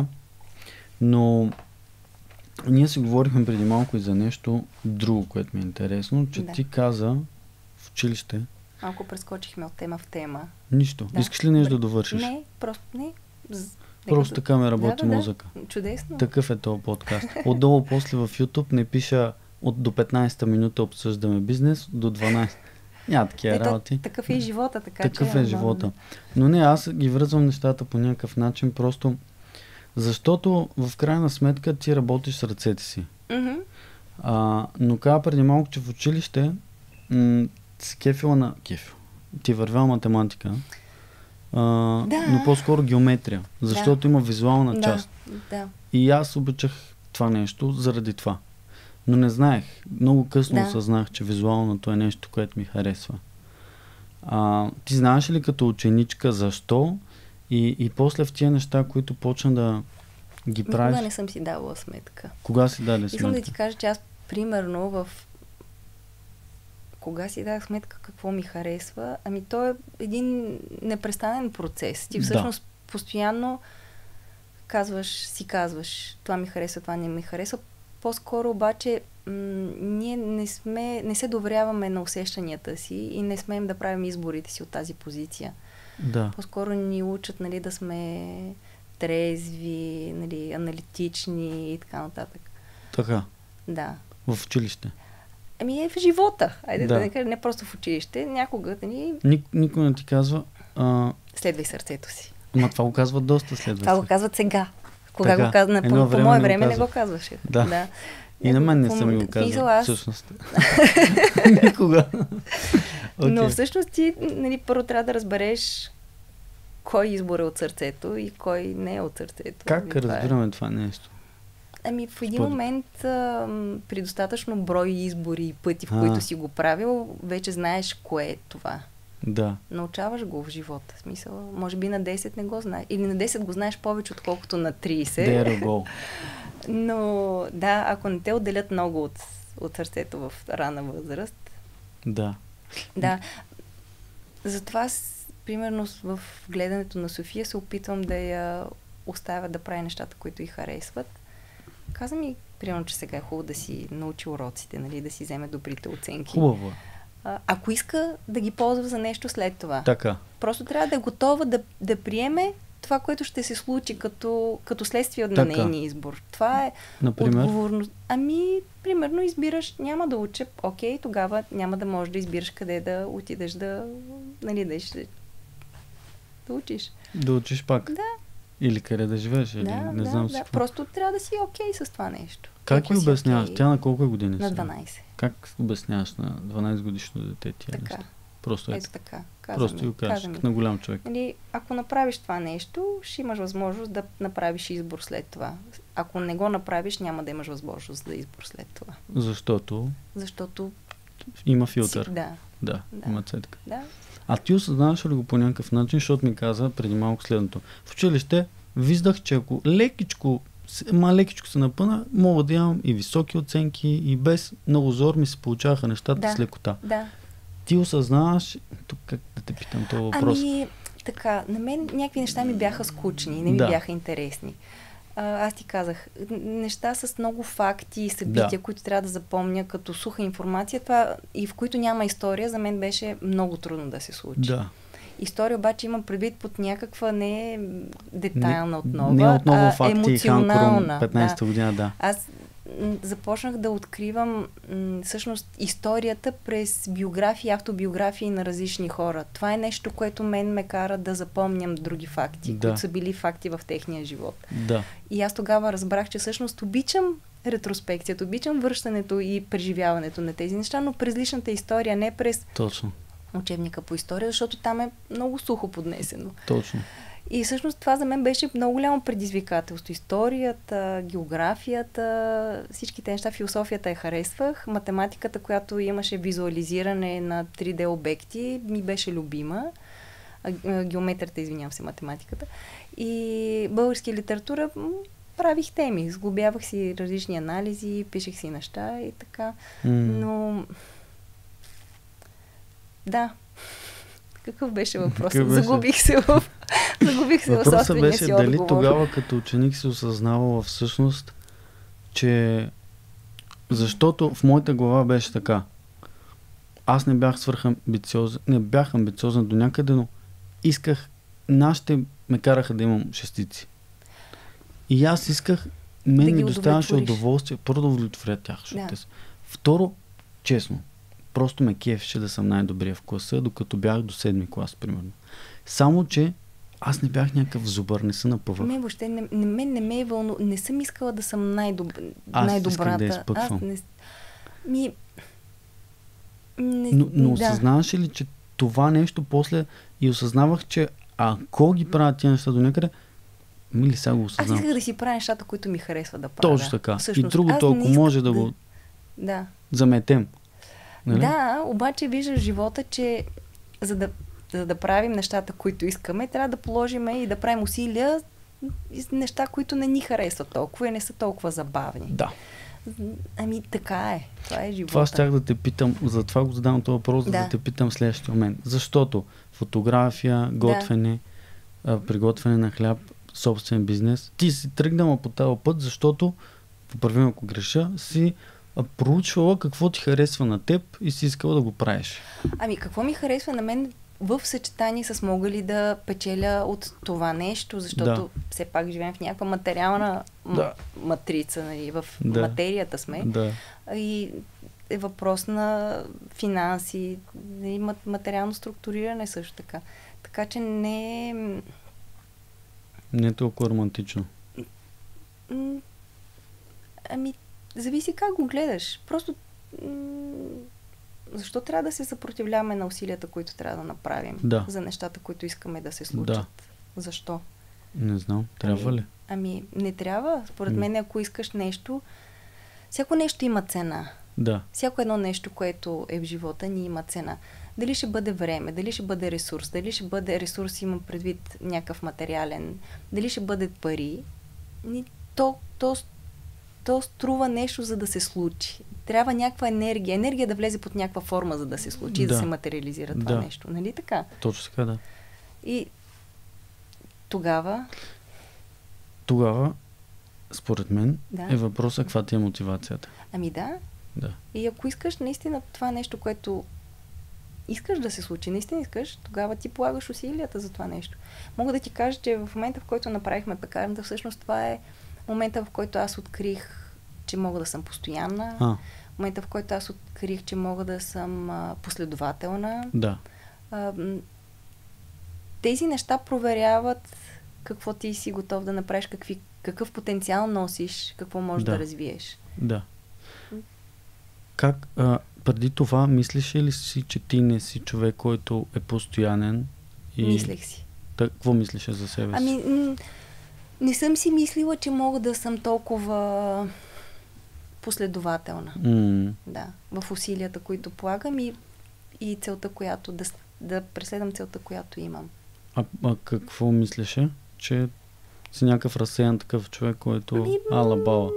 но ние си говорихме преди малко и за нещо друго, което ми е интересно, че да. Ти каза в училище. Малко прескочихме от тема в тема. Нищо. Да. Искаш ли нещо да довършиш? Не, просто не. Просто така ме работи да, да, мозъка. Да. Чудесно. Такъв е този подкаст. Отдолу после в YouTube не пиша от до петнайсета минута обсъждаме бизнес, до дванайсета. Няма такива Ето, работи. Такъв е и живота, така Такъв че... е живота. Но не, аз ги връзвам нещата по някакъв начин, просто защото в крайна сметка ти работиш с ръцете си. Mm-hmm. А, но каза преди малко, че в училище м- си кефила на... Кефил. Ти вървял математика, а, да. но по-скоро геометрия, защото да. Има визуална да. част. Да. И аз обичах това нещо заради това. Но не знаех. Много късно да. осъзнах, че визуалното е нещо, което ми харесва. А, ти знаеш ли като ученичка защо и, и после в тия неща, които почна да ги правиш? Никога не съм си давала сметка. Кога си даде сметка? Искам да ти кажа, че аз примерно в... Кога си дадах сметка какво ми харесва? Ами то е един непрестанен процес. Ти всъщност да. Постоянно казваш, си казваш, това ми харесва, това не ми харесва. По-скоро обаче м- ние не сме, не се доверяваме на усещанията си и не смеем да правим изборите си от тази позиция. Да. По-скоро ни учат, нали, да сме трезви, нали, аналитични и така нататък. Така? Да. В училище? Ами е в живота. Айде да, да не кажа, не просто в училище. Някога да ни... Ник, никой не ти казва... А... Следвай сърцето си. Ама това го казват доста следвай. Това го казват сега. Кога така. го казва, по, по, по мое време не го казваше. Да. да. И на мен не по, съм ми го казал, аз... всъщност. Никога. Okay. Но всъщност ти, нали, първо трябва да разбереш кой избор е от сърцето и кой не е от сърцето. Как това разбираме е? Това нещо? Ами в един Спод... момент а, при достатъчно брой избори и пъти, в а. които си го правил, вече знаеш кое е това. Да. Научаваш го в живота. В смисъл, може би на десет не го знаеш. Или на десет го знаеш повече, отколкото на трийсет. There you go. Но да, ако не те отделят много от, от сърцето в рана възраст. Да. Да. Затова, примерно, в гледането на София се опитвам да я оставя да прави нещата, които й харесват. Каза ми, примерно, че сега е хубаво да си научи уроците, нали, да си вземе добрите оценки. Хубаво. А, ако иска да ги ползва за нещо след това. Така. Просто трябва да е готова да, да приеме това, което ще се случи като, като следствие от така. нейния избор. Това е Например? Отговорност. Ами, примерно, избираш, няма да уча, окей, тогава няма да можеш да избираш къде да отидеш да, нали, да, ще, да учиш. Да учиш пак? Да. Или къде да живееш, или да, не да, знам да. си. Просто трябва да си окей с това нещо. Как ги обясняваш? Okay? Тя на колко години На си? дванайсет. Как обясняваш на дванайсет годишно дете тия така. неща? Просто ето така. Просто го кажеш, като на голям човек. Нали, ако направиш това нещо, ще имаш възможност да направиш избор след това. Ако не го направиш, няма да имаш възможност да избор след това. Защото? Защото има филтър. Си, да. Да, да. има цетка. Да. А ти осъзнаваш ли го по някакъв начин, защото ми каза преди малко следното. В училище виждах, че ако лекичко, ма лекичко се напъна, мога да имам и високи оценки, и без много зор ми се получаваха нещата да. с лекота. Да. Ти осъзнаваш, тук как да те питам този въпрос? Ами, така, на мен някакви неща ми бяха скучни, не ми да. бяха интересни. а, аз ти казах, неща с много факти и събития, да. които трябва да запомня като суха информация, това и в които няма история, за мен беше много трудно да се случи. Да. История обаче имам предвид под някаква не детайлна отново, не отново а факти, емоционална. петнайсета да. година, да. Аз започнах да откривам м, всъщност историята през биографии, автобиографии на различни хора. Това е нещо, което мен ме кара да запомням други факти, да. които са били факти в техния живот. Да. И аз тогава разбрах, че всъщност обичам ретроспекцията, обичам връщането и преживяването на тези неща, но през личната история, не през Точно. учебника по история, защото там е много сухо поднесено. Точно. И всъщност това за мен беше много голямо предизвикателство. Историята, географията, всичките неща, философията я харесвах. Математиката, която имаше визуализиране на три Д обекти, ми беше любима. Геометрията, извинявам се, математиката. И българска литература правих теми. Сглобявах си различни анализи, пишех си неща и така. Mm. Но да. Какъв беше въпрос? Какъв беше? Загубих се в Загубих се в собствения си отговор. Дали тогава като ученик си осъзнавала всъщност, че защото в моята глава беше така. Аз не бях свръхамбициозен, не бях амбициозен до някъде, но исках, нашите ме караха да имам шестици. И аз исках, мен да ми доставяше удоволствие, първо да удовлетворя тях. Да. Второ, честно, просто ме кефеше да съм най-добрия в класа, докато бях до седми клас, примерно. Само, че аз не бях някакъв зубър, не се напъвах. Мен въобще не, не, мен не ме е вълну, не съм искала да съм най-доб... най-добрата. Аз да изпъквам. Аз не... Ми... Не... Но, но да. осъзнаваш ли, че това нещо после и осъзнавах, че ако ги правя тия неща до някъде, мили сега го осъзнавам. Аз исках да си правя нещата, които ми харесва да правя. Точно така. Всъщност, и другото, ако може да, да го да. заметем. Нали? Да, обаче виждаш живота, че за да, за да правим нещата, които искаме, трябва да положим и да правим усилия неща, които не ни харесват толкова и не са толкова забавни. Да. Ами така е. Това е живота. Това щях да те питам, затова го задавам този въпрос, да. да те питам следващия момент. Защото фотография, готвене, да. приготвяне на хляб, собствен бизнес, ти си тръгнала по този път, защото, поправим ако греша, си проучвала какво ти харесва на теб и си искала да го правиш. Ами какво ми харесва на мен в съчетание с мога ли да печеля от това нещо, защото да. все пак живеем в някаква материална да. м- матрица, нали, в да. материята сме. Да. И е въпрос на финанси, нали, материално структуриране също така. Така че не... Не е толкова романтично. Ами, зависи как го гледаш. Просто м- защо трябва да се съпротивляваме на усилията, които трябва да направим? Да. За нещата, които искаме да се случат. Да. Защо? Не знам. Трябва ами, ли? Ами, не трябва. Според мен, ако искаш нещо, всяко нещо има цена. Да. Всяко едно нещо, което е в живота ни, има цена. Дали ще бъде време, дали ще бъде ресурс, дали ще бъде ресурс, имам предвид някакъв материален, дали ще бъде пари, то, то, то струва нещо, за да се случи. Трябва някаква енергия. Енергия да влезе под някаква форма, за да се случи, да, да се материализира това да. нещо. Нали така? Точно така, да. И тогава... Тогава, според мен, да. е въпросът каква ти е мотивацията. Ами да. Да. И ако искаш наистина това нещо, което искаш да се случи, наистина искаш, тогава ти полагаш усилията за това нещо. Мога да ти кажа, че в момента, в който направихме пекарната, всъщност това е момента, в който аз открих, че мога да съм постоянна. А. Момента, в който аз открих, че мога да съм а, последователна. Да. А, тези неща проверяват какво ти си готов да направиш, какви, какъв потенциал носиш, какво можеш да, да развиеш. Да. Как, а, преди това, мислиш ли си, че ти не си човек, който е постоянен? И... Мислех си. Так, какво мислиш за себе си? Ами, м- не съм си мислила, че мога да съм толкова последователна. Mm. Да, в усилията, които полагам и, и целта, която да, да преследвам целта, която имам. А, а какво мислеше? Че си някакъв разсеян такъв човек, който ами, ала бала?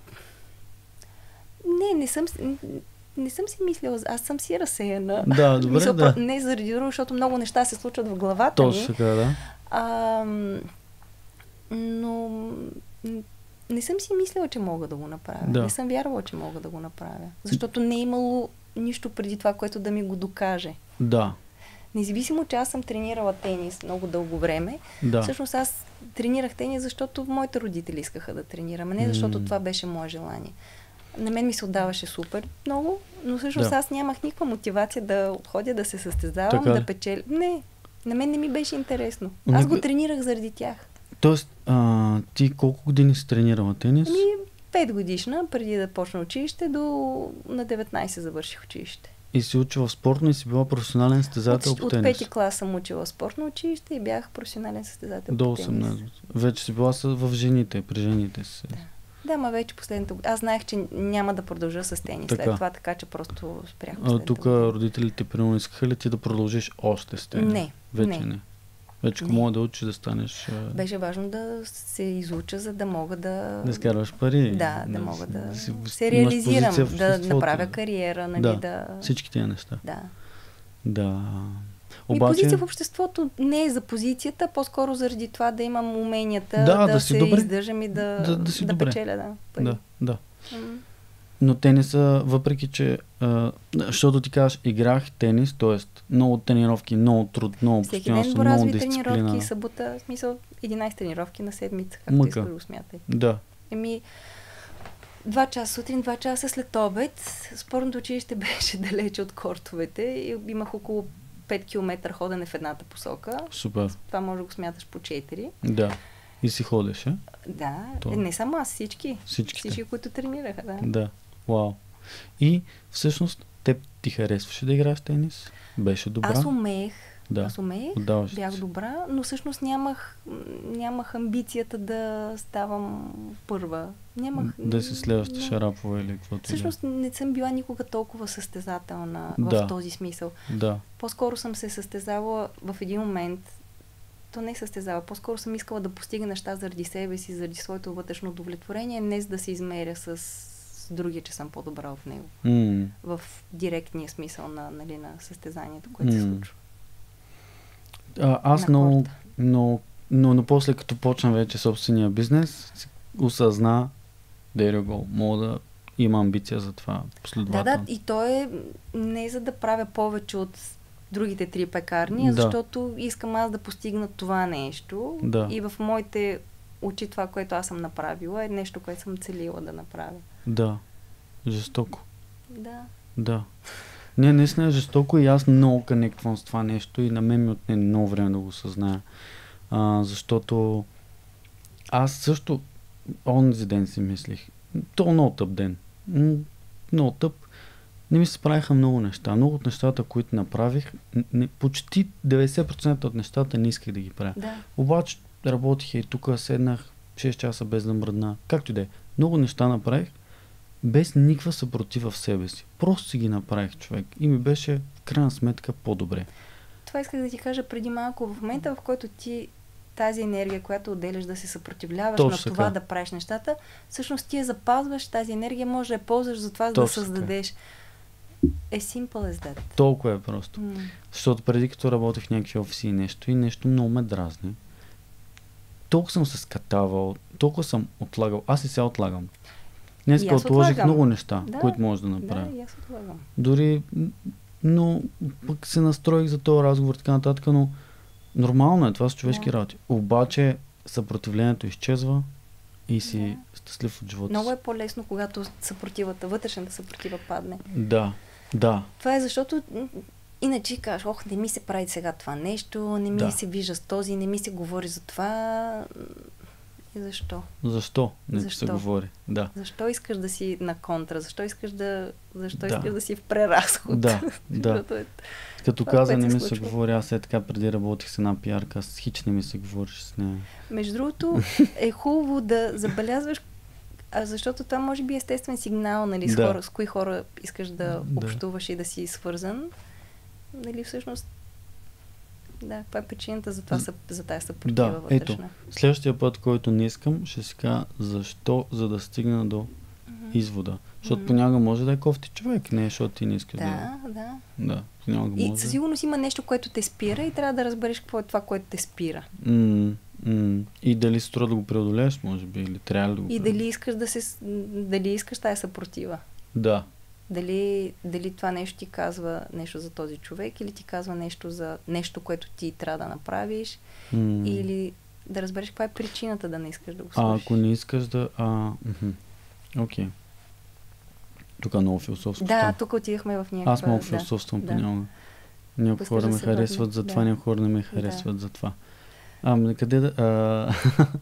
Не, не съм, не съм си мислила. Аз съм си разсеяна. Да, добре, Мисля, да. Не заради друго, защото много неща се случват в главата Точно ми. така, да. А, но не съм си мислила, че мога да го направя. Да. Не съм вярвала, че мога да го направя. Защото не е имало нищо преди това, което да ми го докаже. Да. Независимо, че аз съм тренирала тенис много дълго време, Да. всъщност аз тренирах тенис, защото моите родители искаха да тренирам, а не защото Mm. това беше мое желание. На мен ми се отдаваше супер много, но всъщност Да. аз нямах никаква мотивация да отходя, да се състезавам, Така ли? да печеля. Не, на мен не ми беше интересно. Ами, Аз го тренирах заради тях. Тоест, а, ти колко години си тренирала тенис? Ами, пет годишна, преди да почна училище, до на деветнайсет завърших училище. И си учила в спортно и си била професионален състезател От, по от тенис? пети клас съм учила спортно училище и бях професионален състезател До по тенис. осемнайсет. Вече си била с- в жените, при жените си. Да. Да, ма вече последната година. Аз знаех, че няма да продължа с тенис Така. след това, така че просто спрях А последната тук година. родителите примерно искаха ли ти да продължиш още с тенис? Не, Вече не. не. Вече ако Не. мога да учиш да станеш... а, Беше важно да се изуча, за да мога да... Да изкарваш пари. Да, да мога да, си- се имаш реализирам, позиция в да обществото. направя кариера, нали, Да, да... Всички тия неща. Да. Да. Ми Обаче... позиция в обществото не е за позицията, по-скоро заради това да имам уменията, Да, да, да си се добре. издържам и да, Да- да си да добре. печеля, да. пари. Да, да. М. Но тениса, въпреки че, а, защото ти кажеш, играх тенис, т.е. много тренировки, много труд, много Всеки ден постоянство, много боразови дисциплина. тренировки, събота, в смисъл единайсет тренировки на седмица, както Мъка. искаш да го смятай. Да, Еми, два часа сутрин, два часа след обед. Спортното училище беше далече от кортовете и имах около пет километра ходене в едната посока. супер. Това може да го смяташ по четири. Да. И си ходеше. Да, То- е, не само аз, всички. Всичките. Всички, които тренираха, да. Да. Вау. И всъщност теб ти харесваше да играеш тенис? Беше добра? Аз умеех, Да. аз умеех, Отдаваш бях се. добра, но всъщност нямах, м, нямах амбицията да ставам първа. Нямах... Да си следваща не. Шарапова или каквото и да е. Всъщност не съм била никога толкова състезателна Да. в този смисъл. Да. По-скоро съм се състезавала в един момент, то не е състезава, по-скоро съм искала да постигна неща заради себе си, заради своето вътрешно удовлетворение, не за да се измеря с, с другия, че съм по-добра от него. М. В директния смисъл на, нали, на състезанието, което се М. случва. А, аз на много, корта. но, но, но после като почна вече собствения бизнес, си осъзна, there you go, мога да има амбиция за това Да, последователно. да, и то е не за да правя повече от другите три пекарни, а Да. защото искам аз да постигна това нещо Да. и в моите очи това, което аз съм направила, е нещо, което съм целила да направя. Да. Жестоко. Да. Да. Не, наистина е жестоко и аз много конектвам с това нещо и на мен ми отне много време да го съзная. А, защото аз също онзи ден си мислих. То е много тъп ден. М, Много тъп. Не ми се правиха много неща. Много от нещата, които направих, не, почти деветдесет процента от нещата не исках да ги правя. Да. Обаче работих и тук седнах шест часа без да мръдна. Както и да е. Много неща направих без никаква съпротива в себе си. Просто си ги направих, човек. И ми беше в крайна сметка по-добре. Това исках да ти кажа преди малко. В момента, в който ти тази енергия, която отделяш да се съпротивляваш Точно на това така. да правиш нещата, всъщност ти я запазваш, тази енергия може да я ползваш за това, за да Точно така. създадеш. Е simple as that. Толкова е просто. М. Защото преди като работех в някакви офиси и нещо, и нещо много ме дразни. Толкова съм се скатавал, толкова съм отлагал. Аз и сега отлагам. Днес И аз отложих отлагам. много неща, Да, които може да направя. Да, и аз отлагам. Дори, м, но пък се настроих за този разговор и така нататък, но нормално е, това са човешки Да. работи. Обаче съпротивлението изчезва и си Да. щастлив от живота Много си. е по-лесно, когато съпротивата, вътрешната съпротива падне. Да, да, Това е защото м, иначе кажеш, ох, не ми се прави сега това нещо, не ми Да. се вижда с този, не ми се говори за това. И защо? защо не ти се Защо? говори? Да, Защо искаш да си на контра? Защо искаш да, защо Да. искаш да си в преразход? да, да. Защото е... Като това, каза, което не се ми се случва. говори, аз е така преди работих с една пиарка, аз хич не ми се говориш с нея. Между другото, е хубаво да забелязваш, а защото това може би е естествен сигнал, нали, с, Да. хора, с кои хора искаш да, Да. общуваш и да си свързан. Нали, всъщност, да, каква е причината за, това, съп- за тази съпротива Да, ето. вътрешна? Следващия път, който не искам, ще си кажа защо, за да стигна до Мгм. извода. Защото Мгм. понякога може да е кофти човек, не защото ти не искаш да. Да, да. Да, понякога И може. със сигурност има нещо, което те спира и трябва да разбереш какво е това, което те спира. М, М- и дали струва да го преодолееш, може би, или трябва да го И преодолееш? дали искаш да се... Дали искаш тая съпротива? Да. Дали, дали това нещо ти казва нещо за този човек или ти казва нещо за нещо, което ти трябва да направиш, М- или да разбереш каква е причината да не искаш да го А слушаш. ако не искаш да... А, окей. Okay. Тук е много философско. Да, тук отидахме в някаква... Аз много да, философствам да. понякога. Някои хора да ме се харесват върнем, за това, да. някои хора не ме харесват да. за това. Ами, къде да... А,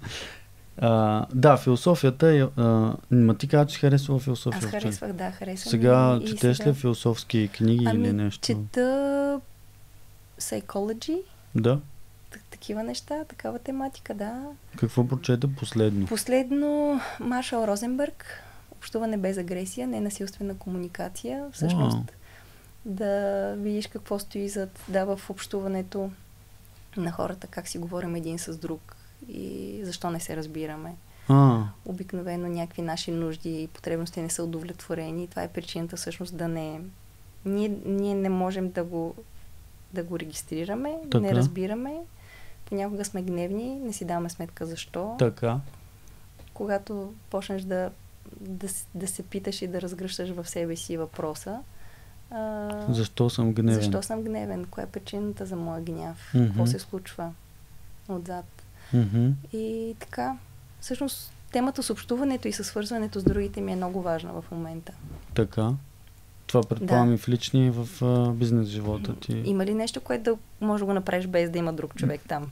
а, да, философията е... А, ма ти каза, че харесва философия. Аз харесвах, да, харесвам. Сега и, четеш сега... ли философски книги ами, или нещо? чета psychology, Да. такива неща, такава тематика, да. Какво прочета последно? Последно Маршал Розенберг, Общуване без агресия, ненасилствена комуникация. Всъщност Уау. да видиш какво стои зад, да, в общуването на хората, как си говорим един с друг и защо не се разбираме. А, Обикновено някакви наши нужди и потребности не са удовлетворени. Това е причината всъщност да не... Ние, ние не можем да го, да го регистрираме, Така. не разбираме. Понякога сме гневни, не си даваме сметка защо. така. Когато почнеш да, да, с- да се питаш и да разгръщаш в себе си въпроса, а, Защо съм гневен? защо съм гневен, коя е причината за моя гняв, Мгм. какво се случва отзад. Мгм. И така, всъщност темата с общуването и със свързването с другите ми е много важна в момента. Така. Това предполагам Да. и в личния и в а, бизнес живота ти. Има ли нещо, което да може да го направиш без да има друг човек там?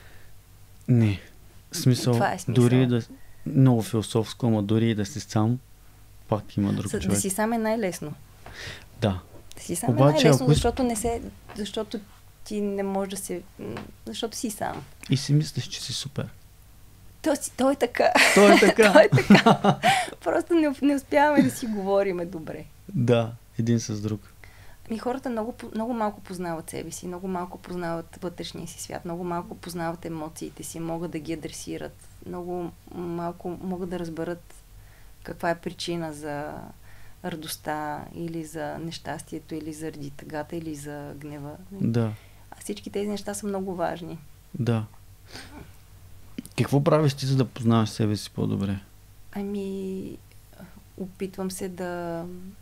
Не. Смисъл, Това е смисъл. дори да... Много философско, ама дори и да си сам, пак има друг За, човек. да си сам е най-лесно. Да. Да си сам Обаче, е най-лесно, ако ис- защото не се... Защото ти не можеш да се... м, Защото си сам. И си мислиш, че си супер. То, си, то е така. То е така. То е така. Просто не, не успяваме да си говориме добре. Да, един с друг. Ами хората много, по- много малко познават себе си, много малко познават вътрешния си свят, много малко познават емоциите си, могат да ги адресират, много малко могат да разберат каква е причина за радостта или за нещастието, или заради тъгата, или за гнева. Да, А всички тези неща са много важни. да. Какво правиш ти, за да познаваш себе си по-добре? Ами, опитвам се да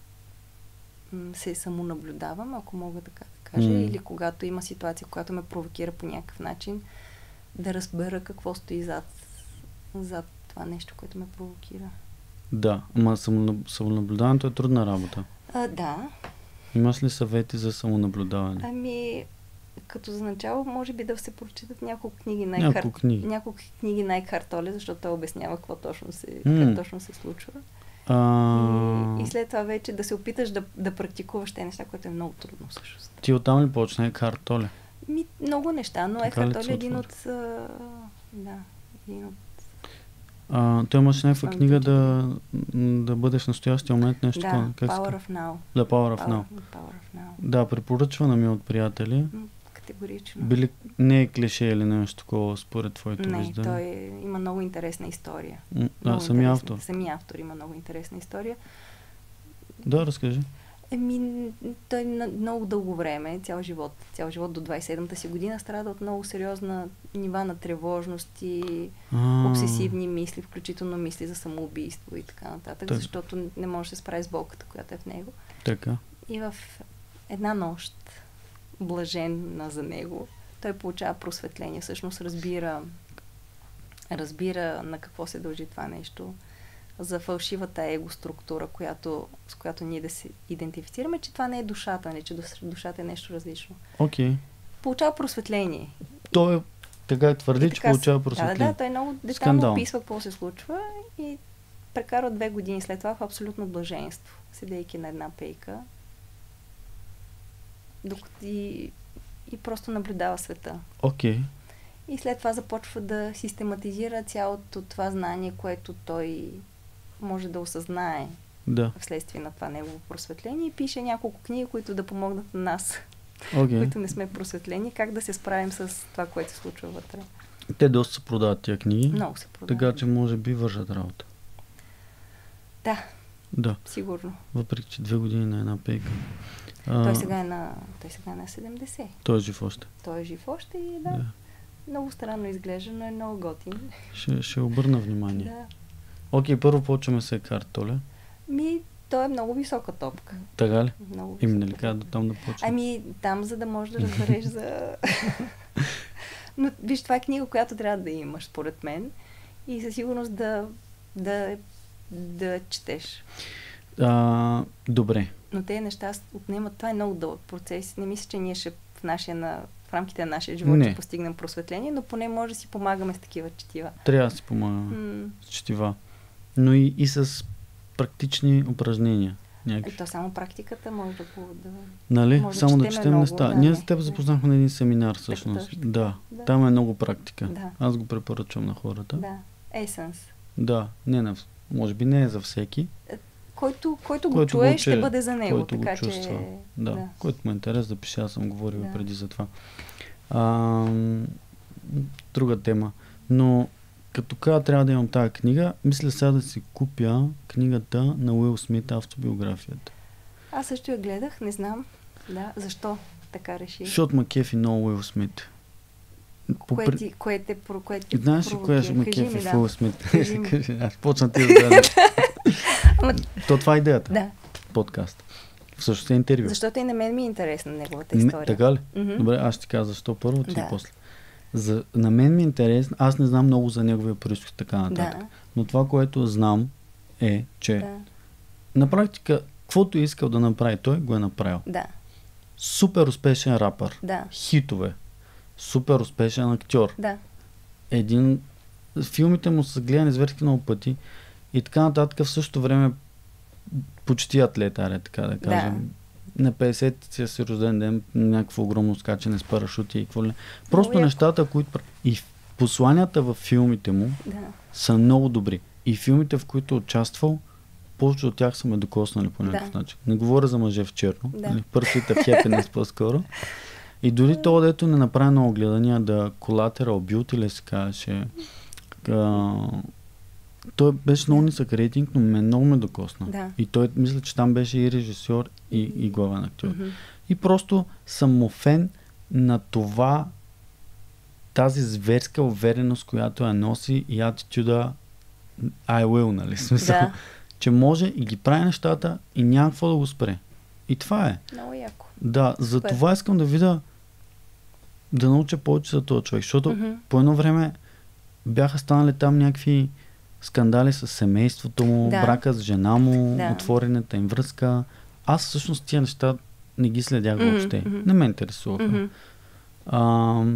м, се самонаблюдавам, ако мога така да кажа, М. или когато има ситуация, която ме провокира по някакъв начин, да разбера какво стои зад, зад това нещо, което ме провокира. Да, ама самонаб- самонаблюдаването е трудна работа. А, да, Имаш ли съвети за самонаблюдаване? ами, като за начало, може би да се прочитат няколко книги на Няколко Екхарт, книги. няколко книги на Екхарт Толе, защото той обяснява какво точно се, М. как точно се случва. А, И, и след това вече да се опиташ да, да практикуваш тези неща, което е много трудно всъщност. Ти оттам ли почна Екхарт Толе? Ми, много неща, но Така Екхарт ли Толе се е един отвори? от... А, да, един от... А, той имаше някаква Ами, книга да. да, м, да бъдеш в настоящия момент, нещо Да, такова. Как се Power казва? of Now. The Power of Now. Power, Power of Now. Да, препоръчвана ми от приятели. М, Категорично. Били, не е клише или нещо такова според твоето Не, виждане? той е, има много интересна история. М, Много А, самия интересна- автор. Самия автор има много интересна история. Да, разкажи. Еми, той на много дълго време, цял живот, цял живот до двайсет и седмата си година страда от много сериозна нива на тревожност и А, обсесивни мисли, включително мисли за самоубийство и така нататък, Так. защото не може да се справи с болката, която е в него. Така. И в една нощ, блаженна за него, той получава просветление, всъщност разбира, разбира на какво се дължи това нещо, за фалшивата его структура, която, с която ние да се идентифицираме, че това не е душата, не, че душ- душата е нещо различно. Окей. Получава просветление. Той е, така твърди, И че така получава с- просветление. Да, да, да, той много детално Скандал. описва какво се случва и прекарва две години след това в абсолютно блаженство, седейки на една пейка, докато и, и просто наблюдава света. Окей. И след това започва да систематизира цялото това знание, което той може да осъзнае Да. вследствие на това негово просветление и пише няколко книги, които да помогнат на нас, Окей. които не сме просветлени, как да се справим с това, което се случва вътре. Те доста се продават тия книги. Много се продава. Така че може би вържат работа. Да, Да. сигурно. Въпреки, че две години на една пейка. А, Той сега е на, той сега е на седемдесет. той е жив още. Той е жив още и да. Да. Много странно изглежда, но е много готин. Ще, ще обърна внимание. Да. Окей, първо почваме с Екарт Толе. Ми, той е много висока топка. Така ли? Много Им висока нали казват до там да почне? Ами, там, за да можеш да разбереш за... Но, виж, това е книга, която трябва да имаш, според мен. И със сигурност да, да, да четеш. А, добре. Но тези неща отнемат... Това е много дълъг процес. Не мисля, че ние ще в, нашия, на, в рамките на нашия живот Не. ще постигнем просветление, но поне може да си помагаме с такива четива. Трябва да си помагаме М- с четива. Но и, и с практични упражнения. И Някакви. то само практиката може да го... Да... Нали? може да Само да четеме четем много, неща. да, Ние не, с теб не. запознахме на един семинар всъщност. точно. Да. Да. Там е много практика. Да. Аз го препоръчвам на хората. Да. Essence. Да. Не на, вс- може би не е за всеки. Който, който го Който чуе, го ще чуе, бъде за него. който го така чувства. че... Да. Да. Който му е интерес да пише, аз съм говорил Да. преди за това. А, друга тема. Но като кажа, трябва да имам тази книга, мисля сега да си купя книгата на Уил Смит, автобиографията. Аз също я гледах, не знам. Да, защо така реши? Защото ма кефи много Уил Смит. По Кое при- ти, кое те, про, кое ти Знаеш ли кое провокира? ще ме Кажи кефи ми, в да. Уил Смит? Кажи ми. Кажи, аз почна ти да гледаш. Ама, То това е идеята. да, Подкаст. Всъщност е интервю. защото и на мен ми е интересна неговата Ме- история. Така ли? Мгм. Добре, аз ще ти кажа защо първо, ти Да. после. За, на мен ми е интересно, аз не знам много за неговия произход и така нататък. Да, Но това, което знам е, че да, на практика, каквото е искал да направи той, го е направил. да, Супер успешен рапър, да, хитове, супер успешен актьор. да, Един... Филмите му са гледани зверски много пъти и така нататък, в същото време почти атлет, аре, така да кажем. На петдесет си рожден ден, някакво огромно скачане с парашути и какво ли. Просто яко. нещата, които... пр- И в- посланията във филмите му да. са много добри. И филмите, в които е участвал, повече от тях са ме докоснали по някакъв Да. начин. Не говоря за мъже в черно, Да. нали, Pursuit of Happiness по-скоро. И дори това, дето не направи много гледания, да Collateral Beauty ли се казваше, а, той беше много нисък рейтинг, но ме много ме докосна. Да. И той, мисля, че там беше и режисьор, и, и главен актьор. Мгм. И просто съм му фен на това, тази зверска увереност, която я носи и атитюда I will, нали? Смисъл, Да, че може и ги прави нещата и няма какво да го спре. И това е. много яко. Да, за Супер. това искам да видя, да науча повече за този човек, защото Мгм. по едно време бяха станали там някакви скандали с семейството му, Да. брака с жена му, Да. отворената им връзка. Аз всъщност тия неща не ги следях Мгм, въобще. мгм. Не ме интересуваха. Мгм. А,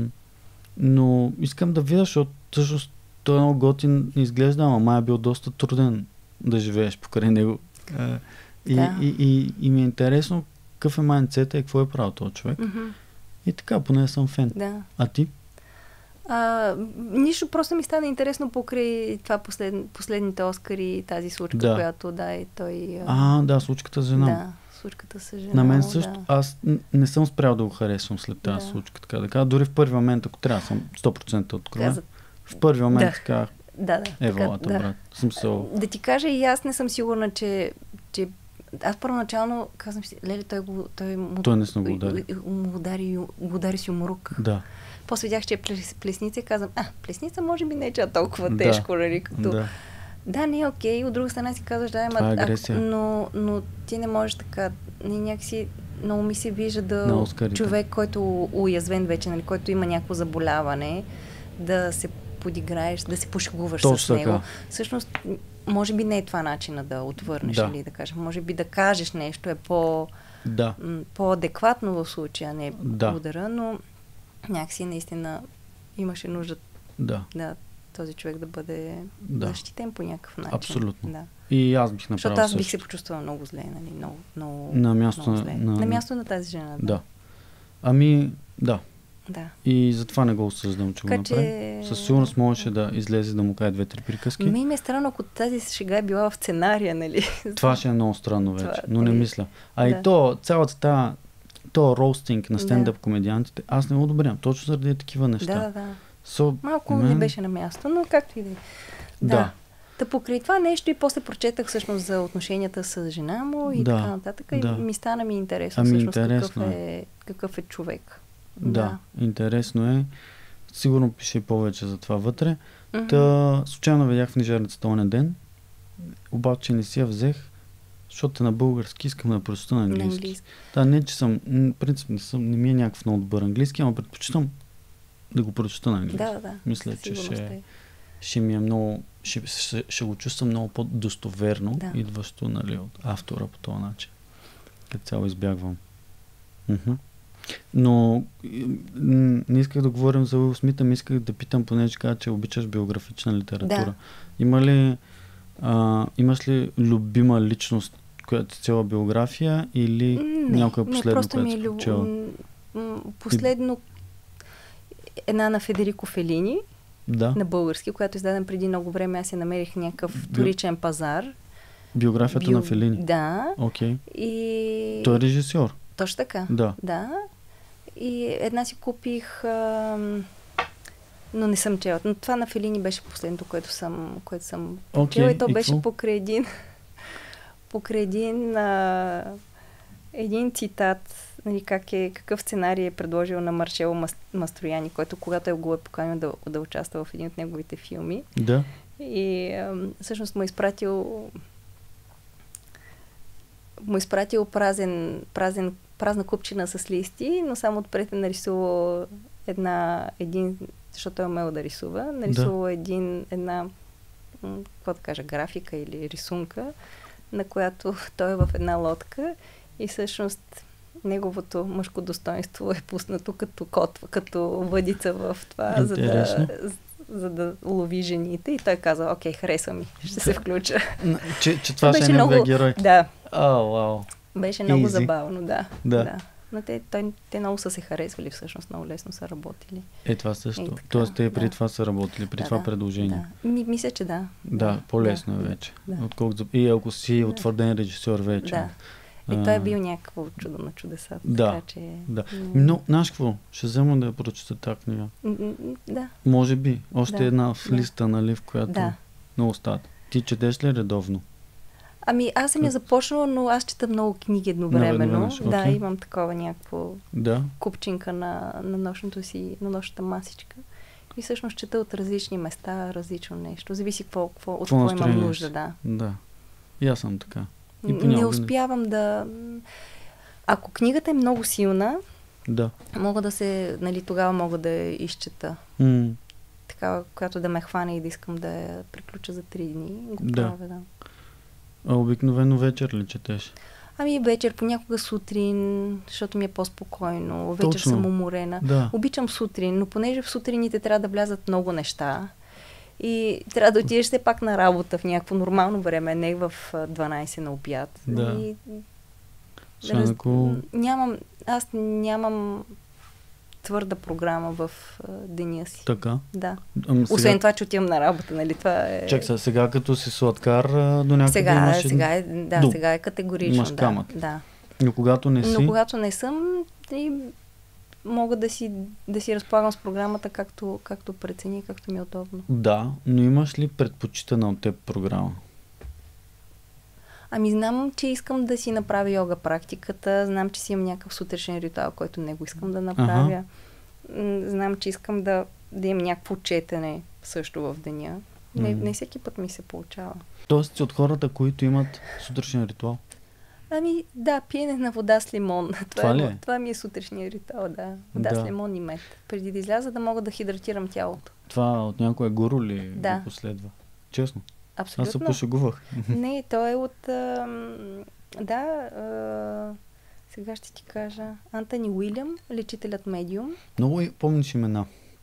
но искам да видя, защото всъщност той е много готин изглежда, ама май е бил доста труден да живееш покрай него. А, и, Да. и, и, и ми е интересно какъв е майндсета и какво е правил този човек. Мгм. И така, поне съм фен. Да. А ти? А, нищо, просто ми стана интересно покрай това послед, последните Оскари, тази случка, Да. която да, и той... А, да, случката с жена. му. Да, случката с жена. На мен му, също. Да. Аз н- не съм спрял да го харесвам след тази Да. случка. Така да кажа. Дори в първи момент, ако трябва, съм сто процента откровен. Каза, В първи момент Да. така, да, да. е така, волата, да. брат. Съм се... Да ти кажа, и аз не съм сигурна, че, че аз първоначално казвам си, леле, той, го, той му, Той наистина го удари. му удари, го удари си умрук. Да. После видях, че е плес, плесница и казвам, а, плесница може би не е чак толкова Да. тежко, нали, като... Да. Да, не е окей, от друга страна си казваш, да, Това е ама, агресия. но, но ти не можеш така, не, някакси, много ми се вижда На да Оскарите. човек, който е уязвен вече, нали, който има някакво заболяване, да се подиграеш, да се пошегуваш Точно с него. така. Всъщност, може би не е това начина да отвърнеш, Да. или да кажем. Може би да кажеш нещо е по, Да. м, по-адекватно в случая, не Да. удара, но някакси наистина имаше нужда Да. да този човек да бъде Да. защитен по някакъв начин. Абсолютно. Да. И аз бих направил Защото аз бих се също. почувствала много зле, нали? Много, много, На място много на- зле. на- на място на тази жена. Да. Да. Ами, да. Да. И затова не го осъждам, че го Така направи. че... Със сигурност можеше да излезе да му каже две-три приказки. Ми ми е странно, ако тази шега е била в сценария, нали? Това ще е много странно вече, Това, но не нали? мисля. А Да. и то, цялата тази, то роустинг на Да. стендъп комедиантите, аз не го одобрявам, точно заради такива неща. Да, да, да. So, Малко мен- ми беше на място, но както и да е. Да. Та покрай това нещо и после прочетах всъщност за отношенията с жена му и Да, така нататък. да. И ми стана ми интересно Ами всъщност интересно какъв, е, какъв е човек. Да, интересно е. Сигурно пише и повече за това вътре. Mm-hmm. Та, случайно видях в книжарницата онен ден, обаче не си я взех, защото на български искам да прочета на английски. На английски. Да, не, че съм, в принцип не, съм, не ми е някакъв много добър английски, ама предпочитам да го прочета на английски. Да, да. Мисля, че ще, ще ми е много, ще, ще, ще го чувствам много по-достоверно, да. Идващо, нали, от автора по този начин. Като цяло избягвам. Uh-huh. Но не исках да говорим за Уил Смит, ами исках да питам, понеже каза, че обичаш биографична литература. Да. Има ли, а, имаш ли любима личност, която е цяла биография или не, някоя последно, не, която си прочела? Люб... Последно една на Федерико Фелини, да. На български, която е издаден преди много време. Аз я намерих някакъв вторичен Би... пазар. Биографията Био... на Фелини? Да. Okay. И... Той е режисьор? Точно така. Да. Да. И една си купих, а, но не съм чела. Но това на Фелини беше последното, което съм, което съм okay. чела. И то и беше какво? покрай един, покрай един, а, един цитат, нали, как е, какъв сценарий е предложил на Марчело Мастрояни, който когато е го е поканил да, да участва в един от неговите филми. Да. И а, всъщност му е изпратил му е изпратил празен, празен, празна купчина с листи, но само отпред е нарисувал една, един, защото той е умел да рисува, нарисувал да. един, една, какво да кажа, графика или рисунка, на която той е в една лодка и всъщност неговото мъжко достоинство е пуснато като котва, като въдица в това, за да, за да лови жените. И той каза, окей, хареса ми, ще се включа. Че, че това ще е неговия герой. Да. Oh, wow. Беше много Easy. Забавно, да. Да. да. Но те, той, те много са се харесвали, всъщност много лесно са работили. Е, това също. Тоест те преди да. това са работили, при да, това предложение. Да. Ми, мисля, че да. Да, да по-лесно да. е вече. Да. Отколкото, и ако си да. утвърден режисьор вече. Да. И той е бил някакво чудо на чудесата. Да, така, че... да. Но, знаеш какво? Ще взема да я прочета тази книга. Да. Може би. Още да. една в листа, да. нали, в която да. много стат. Ти четеш ли редовно? Ами аз съм я започнала, но аз чета много книги едновременно. Okay. Да, имам такова някакво да. купчинка на, на нощното си, на нощната масичка. И всъщност чета от различни места, различно нещо. Зависи какво, какво, от какво имам нужда, да. Да. И аз съм така. И не успявам да... Ако книгата е много силна, да. мога да се... Нали, тогава мога да я изчета. Mm. Такава, която да ме хване и да искам да я приключа за три дни. Го да. правя, да. А обикновено вечер ли четеш? Ами вечер, понякога сутрин, защото ми е по-спокойно. Вечер Точно. съм уморена. Да. Обичам сутрин, но понеже в сутрините трябва да влязат много неща и трябва да отидеш все пак на работа в някакво нормално време, не в дванайсет на обяд. Да. И, раз... ако... нямам, аз нямам твърда програма в а, деня си. Така? Да. Ам, сега... Освен това, че отивам на работа, нали? Това е... Чак сега, сега като си сладкар, до някъде сега, имаш... Сега е, да, До... сега е категорично. Имаш да, камък. да. Но когато не си... Но когато не съм, и мога да си, да си разполагам с програмата както, както прецени, както ми е удобно. Да, но имаш ли предпочитана от теб програма? Ами знам, че искам да си направя йога практиката, знам, че си имам някакъв сутрешен ритуал, който не го искам да направя. Ага. Знам, че искам да, да имам някакво четене също в деня. Не, не всеки път ми се получава. Тоест си от хората, които имат сутрешен ритуал? Ами да, пиене на вода с лимон. Това, това, е, е? това ми е сутрешния ритуал, да. Вода да. с лимон и мед. Преди да изляза да мога да хидратирам тялото. Това от някоя гуру ли да. го последва? Честно? Абсолютно. Аз се пошегувах. Не, то е от... А, да, а, сега ще ти кажа. Антони Уилям, лечителят медиум. Много помниш имена.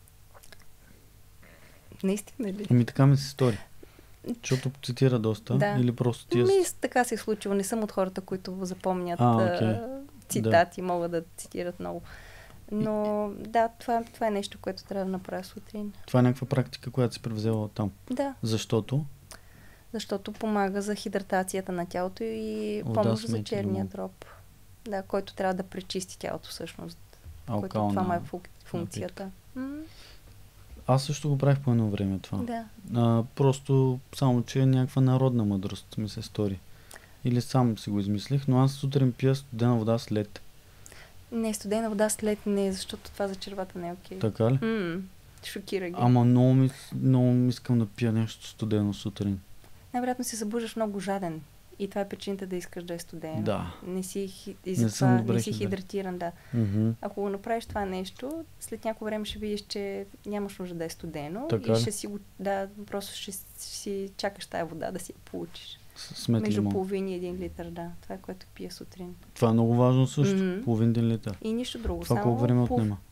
Наистина ли? Ами така ми се стори. Защото цитира доста. Да. Или просто ти... Ми, така се е случило. Не съм от хората, които запомнят а, okay. а, цитати, да. Могат да цитират много. Но да, това, това е нещо, което трябва да направя сутрин. Това е някаква практика, която си превзела от там. Да. Защото? Защото помага за хидратацията на тялото и О, помощ да, за черния дроб. Да, който трябва да пречисти тялото всъщност. Който това ма е функцията. М- Аз също го правих по едно време това. Да. А, просто само, че е някаква народна мъдрост ми се стори. Или сам си го измислих, но аз сутрин пия студена вода с лед. Не, студена вода с лед не, защото това за червата не е окей. Така ли? М- Шокира ги. Ама много, ми, много искам да пия нещо студено сутрин. Най-вероятно се събуждаш много жаден. И това е причината да искаш да е студено. Да. Не си, и не затова не си хидратиран. хидратиран, да. Mm-hmm. Ако го направиш това нещо, след някакво време ще видиш, че нямаш нужда да е студено. Така и ли? ще си го, да, просто ще, ще си чакаш тая вода да си я получиш. С Между лимон. половин и един литър, да. Това е което пия сутрин. Това е много важно също. Mm-hmm. Половин един литър. И нищо друго. Това само колко време пол... отнема?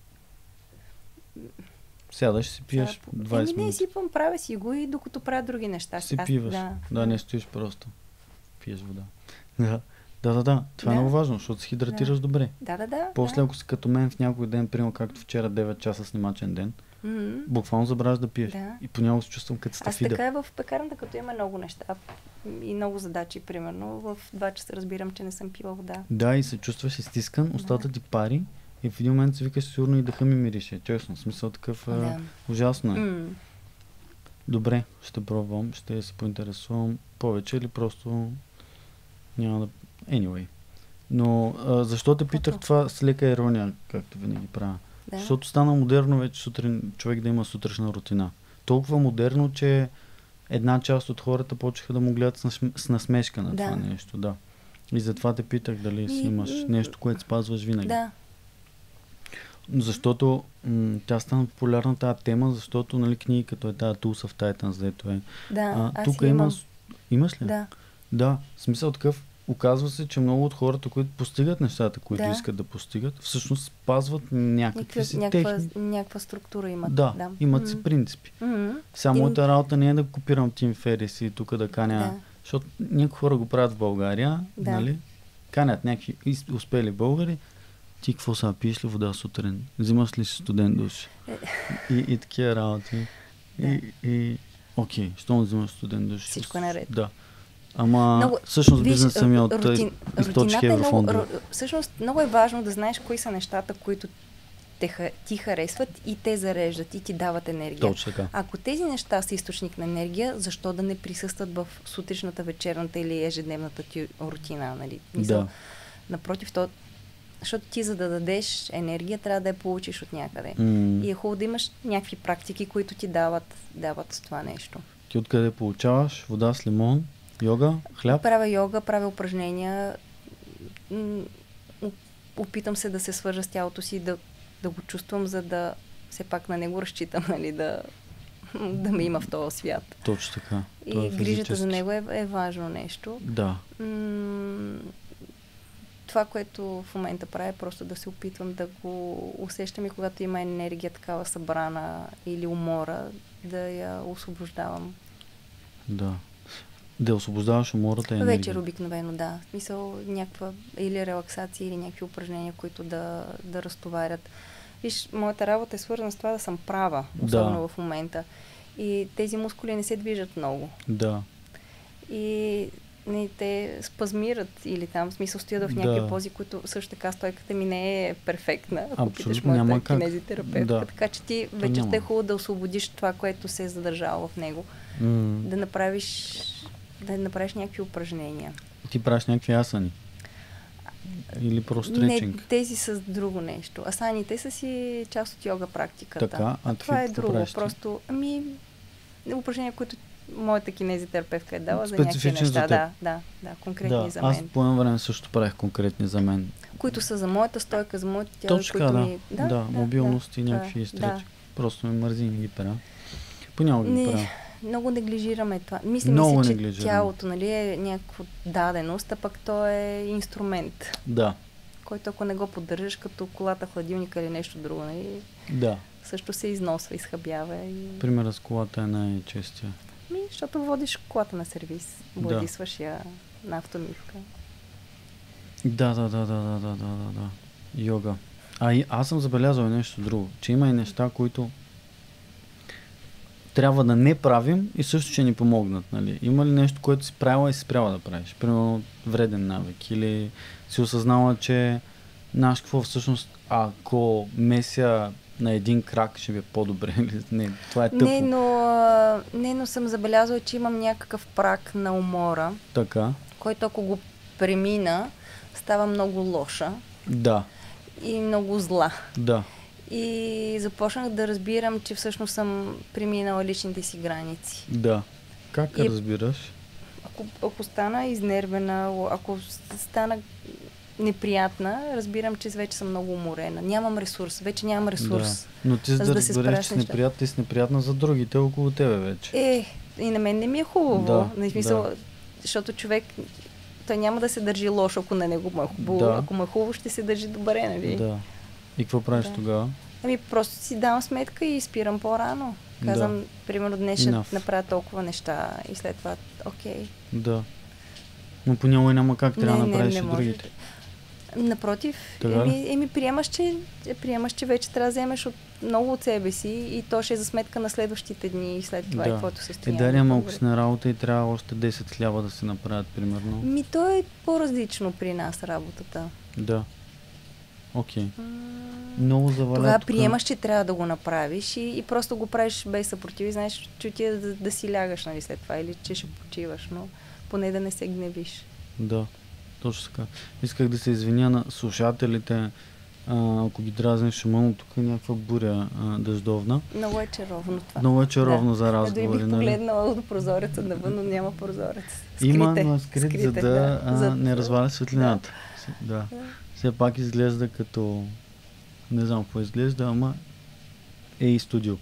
Сядаш си пиеш Сега, двайсет еми, не, минути. сипвам, правя си го и докато правя други неща. Си Аз, пиваш. Да, Да, не стоиш просто. Пиеш вода. Да, да, да. да. Това Да. е много важно, защото се хидратираш Да. добре. да, да. да После, да. ако си като мен в някой ден, примерно както вчера девет часа снимачен ден, Mm-hmm. буквално забравяш да пиеш. Да. И понякога се чувствам като Аз стафида. така е в пекарната, като има много неща и много задачи, примерно. В два часа разбирам, че не съм пила вода. Да, и се чувстваш изтискан, устата ти пари и в един момент си викаш, сигурно и дъха ми мирише. Честно, в смисъл такъв Да. а, ужасно е. Mm. Добре, ще пробвам, ще се поинтересувам повече или просто няма да... Anyway. Но а, защо те питах Каквото? това с лека ирония, както винаги правя? Да. Защото стана модерно вече сутрин човек да има сутрешна рутина. Толкова модерно, че една част от хората почеха да му гледат с, насм... с насмешка на Да. това нещо. Да. И затова те питах дали си И- имаш и- нещо, което спазваш винаги. Да. Защото м- тя стана популярна тази тема, защото нали, книги като е тази Tools of Titans, дето е. Да, А, аз тук имам. има... с- Имаш ли? Да. Да, в смисъл такъв. Оказва се, че много от хората, които постигат нещата, които Да. искат да постигат, всъщност спазват някакви Някаква, си някаква, техники. някаква структура имат. Да, да. имат си М. принципи. М. Сега И- моята работа не е да копирам Тим Ферис и тук да каня, Да. защото някои хора го правят в България, Да. нали? Канят някакви из- успели българи. Ти какво сега, пиеш ли вода сутрин? Взимаш ли си студен душ? Е. И, и такива работи. Да. И, и окей, щом взимаш студен душ. Всичко е наред. Да. Ама Много- всъщност Виж, бизнесът ми е от рутин- източки рутината е много, еврофондове. ру- всъщност много е важно да знаеш кои са нещата, които те, ха- ти харесват и те зареждат и ти дават енергия. Точно така. Ако тези неща са източник на енергия, защо да не присъстват в сутрешната, вечерната или ежедневната ти рутина? Нали? Мисъл, Да. Напротив, то, защото ти за да дадеш енергия, трябва да я получиш от някъде. М- И е хубаво да имаш някакви практики, които ти дават, дават това нещо. Ти откъде получаваш? Вода с лимон, йога, хляб? Правя йога, правя упражнения, м, оп- опитам се да се свържа с тялото си, да, да го чувствам, за да все пак на него разчитам, нали, да, да ме има в този свят. Точно така. И То е грижата за физически. него е, е важно нещо. Да. М- това, което в момента правя, е просто да се опитвам да го усещам и когато има енергия такава събрана или умора, да я освобождавам. Да. Да освобождаваш умората и енергия. Вечер обикновено, да. В смисъл някаква или релаксация, или някакви упражнения, които да, да разтоварят. Виж, моята работа е свързана с това да съм права, особено Да. в момента. И тези мускули не се движат много. Да. И не, те спазмират или там, в смисъл стоят в някакви Да. пози, които също така стойката ми не е перфектна, ако Абсолютно питаш моята няма как. кинезитерапевтка. Да. Така че ти вечерта няма. е хубаво да освободиш това, което се е задържало в него. М- Да направиш, да направиш някакви упражнения. Ти правиш някакви асани? Или просто Не, стречинг? тези са друго нещо. Асаните са си част от йога практиката. Така, а това ти е какво друго. правиш ти? Просто, ами, упражнения, които моята кинезитерапевтка е дала за някакви Специфични за неща. теб. Да, да, да, конкретни Да, за аз мен. по едно време също правих конкретни за мен. Които са за моята стойка, за моето тяло, Точно които така, да. ми... Да, да, мобилност и това е. някакви стречи. Да. Просто ме мързи и не ги правя. Понякога ги Не, правя. много неглижираме това. Мислим Много си, че неглижираме. тялото, нали, е някаква даденост, а пък то е инструмент, Да, който ако не го поддържаш, като колата, хладилника или нещо друго, нали, да. също се износва, изхабява. И... Примерът с колата е най-честия. Ми, защото водиш колата на сервис, Да. владисваш я на автомивка. Да, да, да, да, да, да, да, да, да. Йога. А и аз съм забелязал и нещо друго, че има и неща, които трябва да не правим и също ще ни помогнат, нали? Има ли нещо, което си правила и си спряла да правиш? Примерно вреден навик или си осъзнала, че знаеш какво всъщност, ако меся на един крак ще ви е по-добре. Не, това е тъпо. Не, но, а, не, но съм забелязала, че имам някакъв прак на умора, Така, който ако го премина, става много лоша да, и много зла. да. И започнах да разбирам, че всъщност съм преминала личните си граници. Да. Как И... разбираш? Ако, ако стана изнервена, ако стана неприятна, разбирам, че вече съм много уморена. Нямам ресурс. Вече нямам ресурс. Да. Но ти за да, да разбереш, че си неприятна, ти си неприятна за другите около тебе вече. Е, и на мен не ми е хубаво. Да, на смисъл, да. Защото човек, той няма да се държи лошо, ако на него му е хубаво. Да. Ако му е хубаво, ще се държи добре, нали? Да. И какво правиш да. тогава? Ами просто си давам сметка и спирам по-рано. Казвам, да. примерно днес ще направя толкова неща и след това, окей. Okay. Да. Но понякога няма как, трябва да направиш и другите. Напротив, еми, еми приемаш, че, приемаш, че вече трябва да вземеш от, много от себе си и то ще е за сметка на следващите дни и след това да. и каквото състояние. Е, Дария, малко си на работа и трябва още десет хляба да се направят, примерно. Ми то е по-различно при нас работата. Да. Окей. Okay. Много заваля. Тогава приемаш, че трябва да го направиш и, и просто го правиш без съпротива и знаеш, че ти е да, да си лягаш, нали, след това или че ще почиваш, но поне да не се гневиш. Да, точно така. Исках да се извиня на слушателите, а, ако ги дразнеш шума, но тук е някаква буря а, дъждовна. Много е чаровно това. Много е чаровно да. за разговори. Да, бих погледнала до прозореца навън, но няма прозорец. Скрите, Има, но е скрит, скрите, за да, да а, за... не разваля светлината. Да. да. Все пак изглежда като... Не знам какво изглежда, ама е и студио.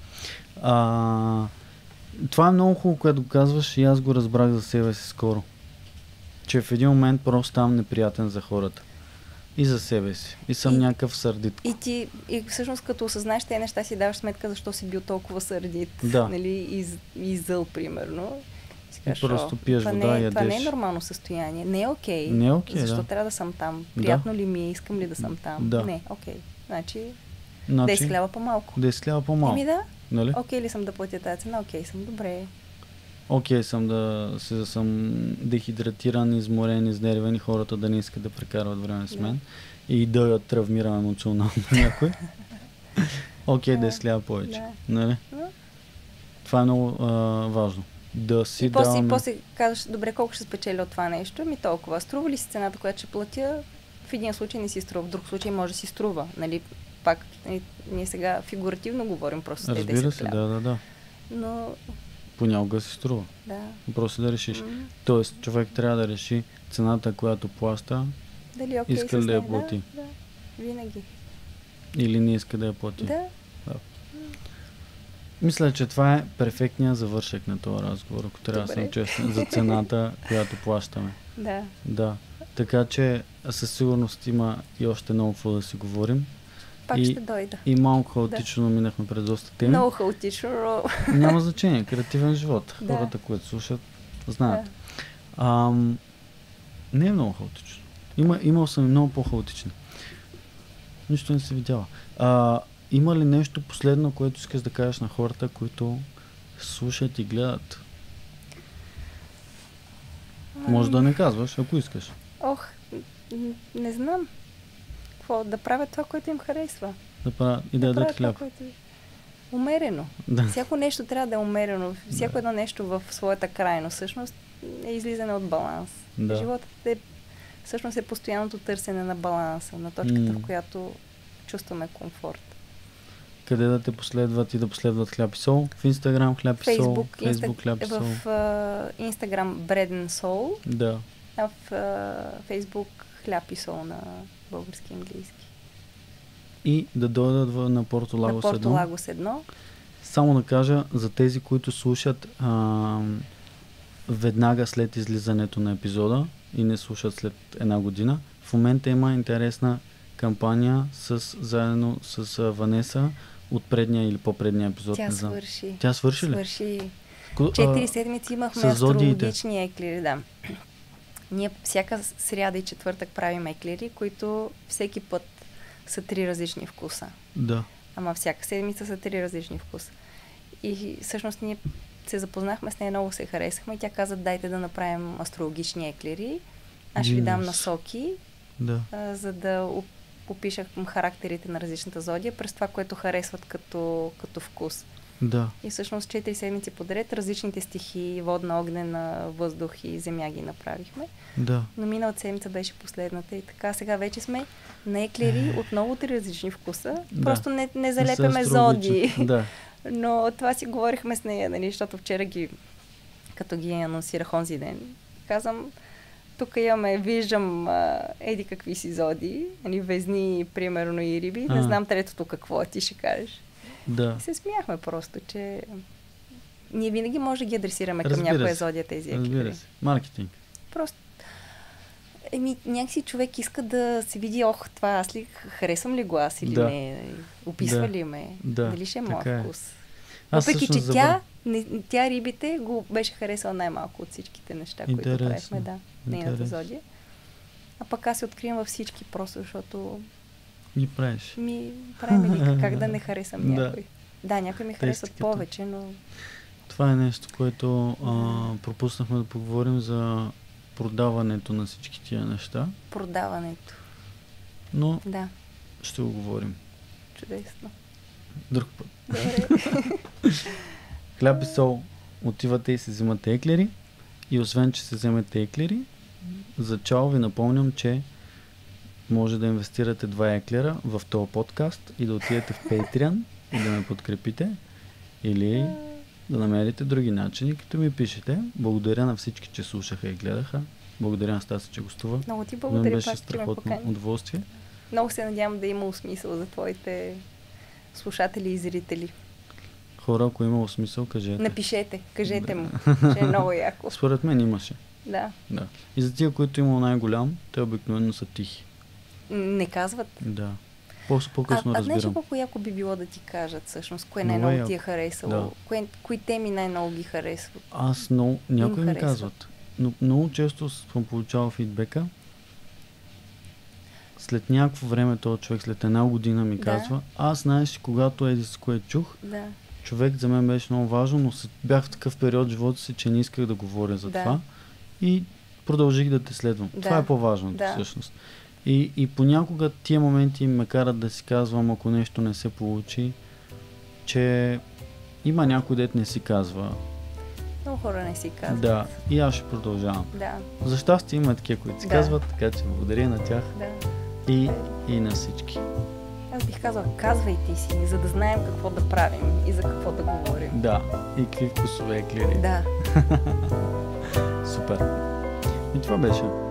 А, това е много хубаво, което казваш и аз го разбрах за себе си скоро. Че в един момент просто ставам неприятен за хората. И за себе си. И съм и, някакъв сърдит. И ти, и всъщност като осъзнаеш тези неща, си даваш сметка защо си бил толкова сърдит. Да. Нали, и, и зъл, примерно. И, кажеш, и просто пиеш вода не, и ядеш. Това не е нормално състояние. Не е окей. Okay. Не е окей, okay, Защо да. трябва да съм там? Приятно да. ли ми е? Искам ли да съм там? Да. Не, окей. Okay. Значи, значи десет хляба по-малко. десет хляба по-малко. Еми да. Нали? Окей okay ли съм да платя тази цена? Окей okay, съм, добре. Окей okay, съм да се, съм дехидратиран, изморен, изнервен и хората да не искат да прекарват време с мен. Да. И да я травмирам емоционално някой. Окей, okay, да. десет хляба повече. Да. Нали? Да. Това е много а, важно. Да си и после, даваме... и после казваш, добре, колко ще спечеля от това нещо? Ми толкова. Струва ли си цената, която ще платя? В един случай не си струва, в друг случай може да си струва. Нали? Пак, ние сега фигуративно говорим просто с тези десет Разбира се, да, да, да. Но... Понякога си струва. Да. Просто да решиш. Mm-hmm. Тоест, човек трябва да реши цената, която плаща, дали okay иска ли да я плати. Да, да, винаги. Или не иска да я плати. Да. да. Мисля, че това е перфектният завършек на този разговор, ако трябва да съм честен, за цената, която плащаме. Да. Да. Така че със сигурност има и още много какво да си говорим. Пак и, ще дойда. И малко хаотично да. минахме през доста теми. Много хаотично, но... Няма значение. Креативен живот. Да. Хората, които слушат, знаят. Да. Ам, не е много хаотично. Има, имал съм и много по-хаотични. Нищо не се видяла. А, има ли нещо последно, което искаш да кажеш на хората, които слушат и гледат? Ам... Може да не казваш, ако искаш. Ох, не знам. Какво? Да правят това, което им харесва. Да правят и да ядат хляб. Това, което... Умерено. Да. Всяко нещо трябва да е умерено. Всяко да. едно нещо в своята крайност всъщност е излизане от баланс. Да. Животът е всъщност е постоянното търсене на баланса, на точката, mm. в която чувстваме комфорт. Къде да те последват и да последват Хляб и Сол? В Инстаграм Хляб и Сол, Фейсбук Хляб и Сол. В Инстаграм uh, Bread and Soul, да. а в uh, Фейсбук Хляб и Сол на български и английски. И да дойдат в, на Порто Лагос едно. На Порто Лагос едно. Само да кажа за тези, които слушат а, веднага след излизането на епизода и не слушат след една година. В момента има интересна кампания с, заедно с а, Ванеса от предния или по-предния епизод. Тя свърши. Тя свърши ли? Свърши. Четири седмици имахме астрологични еклери, да. Ние всяка сряда и четвъртък правим еклери, които всеки път са три различни вкуса. Да. Ама всяка седмица са три различни вкуса. И всъщност ние се запознахме с нея, много се харесахме и тя каза, дайте да направим астрологични еклери. Аз ще ви дам насоки, да. а, за да опишах характерите на различната зодия през това, което харесват като, като вкус. Да. И всъщност четири седмици подред различните стихии, водна, огнена, въздух и земя ги направихме. Да. Но миналата седмица беше последната и така сега вече сме на еклери от много три различни вкуса. Да. Просто не, не Не залепяме се зоди. Да. Но това си говорихме с нея, нали, защото вчера ги, като ги анонсирах онзи ден, казвам, тук имаме, виждам а, еди какви си зоди, нали, везни, примерно и риби, А. не знам третото какво е, ти ще кажеш. Да. И се смяхме просто, че ние винаги може да ги адресираме към Разбира някоя се. зодия тези еклери. Разбира се. Маркетинг. Просто еми, някакси човек иска да се види, ох, това аз ли харесвам ли го аз или Да. не, описва Да. ли ме, Да, дали ще е така моят е. вкус. Аз Въпреки, че всъщност тя, не, тя рибите го беше харесала най-малко от всичките неща, които Интересно. правихме, да, нейната Интересно. зодия. А пък аз се откривам във всички, просто защото Ги правиш. ми правим ли как да не харесам Да. някой. Да, някой ми харесват Тестиката. повече, но Това е нещо, което а, пропуснахме да поговорим за продаването на всички тия неща, продаването, но да, ще го говорим чудесно. друг път. Добре. Хляб и сол. Отивате и се взимате еклери и освен, че се вземете еклери, за чао ви напомням, че може да инвестирате два еклера в този подкаст и да отидете в Patreon и да ме подкрепите или да намерите други начини, като ми пишете. Благодаря на всички, че слушаха и гледаха. Благодаря на Стаси, че гостува. Много ти Мен благодаря, беше пак, че ме страхотно покани. удоволствие. Много се надявам да е имало смисъл за твоите слушатели и зрители. Хора, ако е имало смисъл, кажете. Напишете, кажете Да. му, че е много яко. Според мен имаше. Да. Да. И за тия, които имало най-голям, те обикновено са тихи. Не казват. Да. По- По-късно а, а знаеш ли разбирам. колко яко би било да ти кажат всъщност, кое Много най-много яко. ти е харесало, Да. кое, кои теми най-много ги харесват. Аз много, някои ми харесват. казват, но много често съм получавал фидбека. След някакво време този човек, след една година ми Да. казва, аз знаеш, когато еди с кое чух, Да. човек за мен беше много важно, но се- бях в такъв период в живота си, че не исках да говоря за Да. това и продължих да те следвам. Да. Това е по-важното Да. всъщност. И, и понякога тия моменти ме карат да си казвам, ако нещо не се получи, че има някой, дет не си казва. Много хора не си казват. Да, и аз ще продължавам. Да. За щастие има такива, които си Да. казват, така че благодаря на тях Да. и, и на всички. Аз бих казала, казвайте си, за да знаем какво да правим и за какво да говорим. Да, и какви вкусове еклери. Да. Супер. И това беше.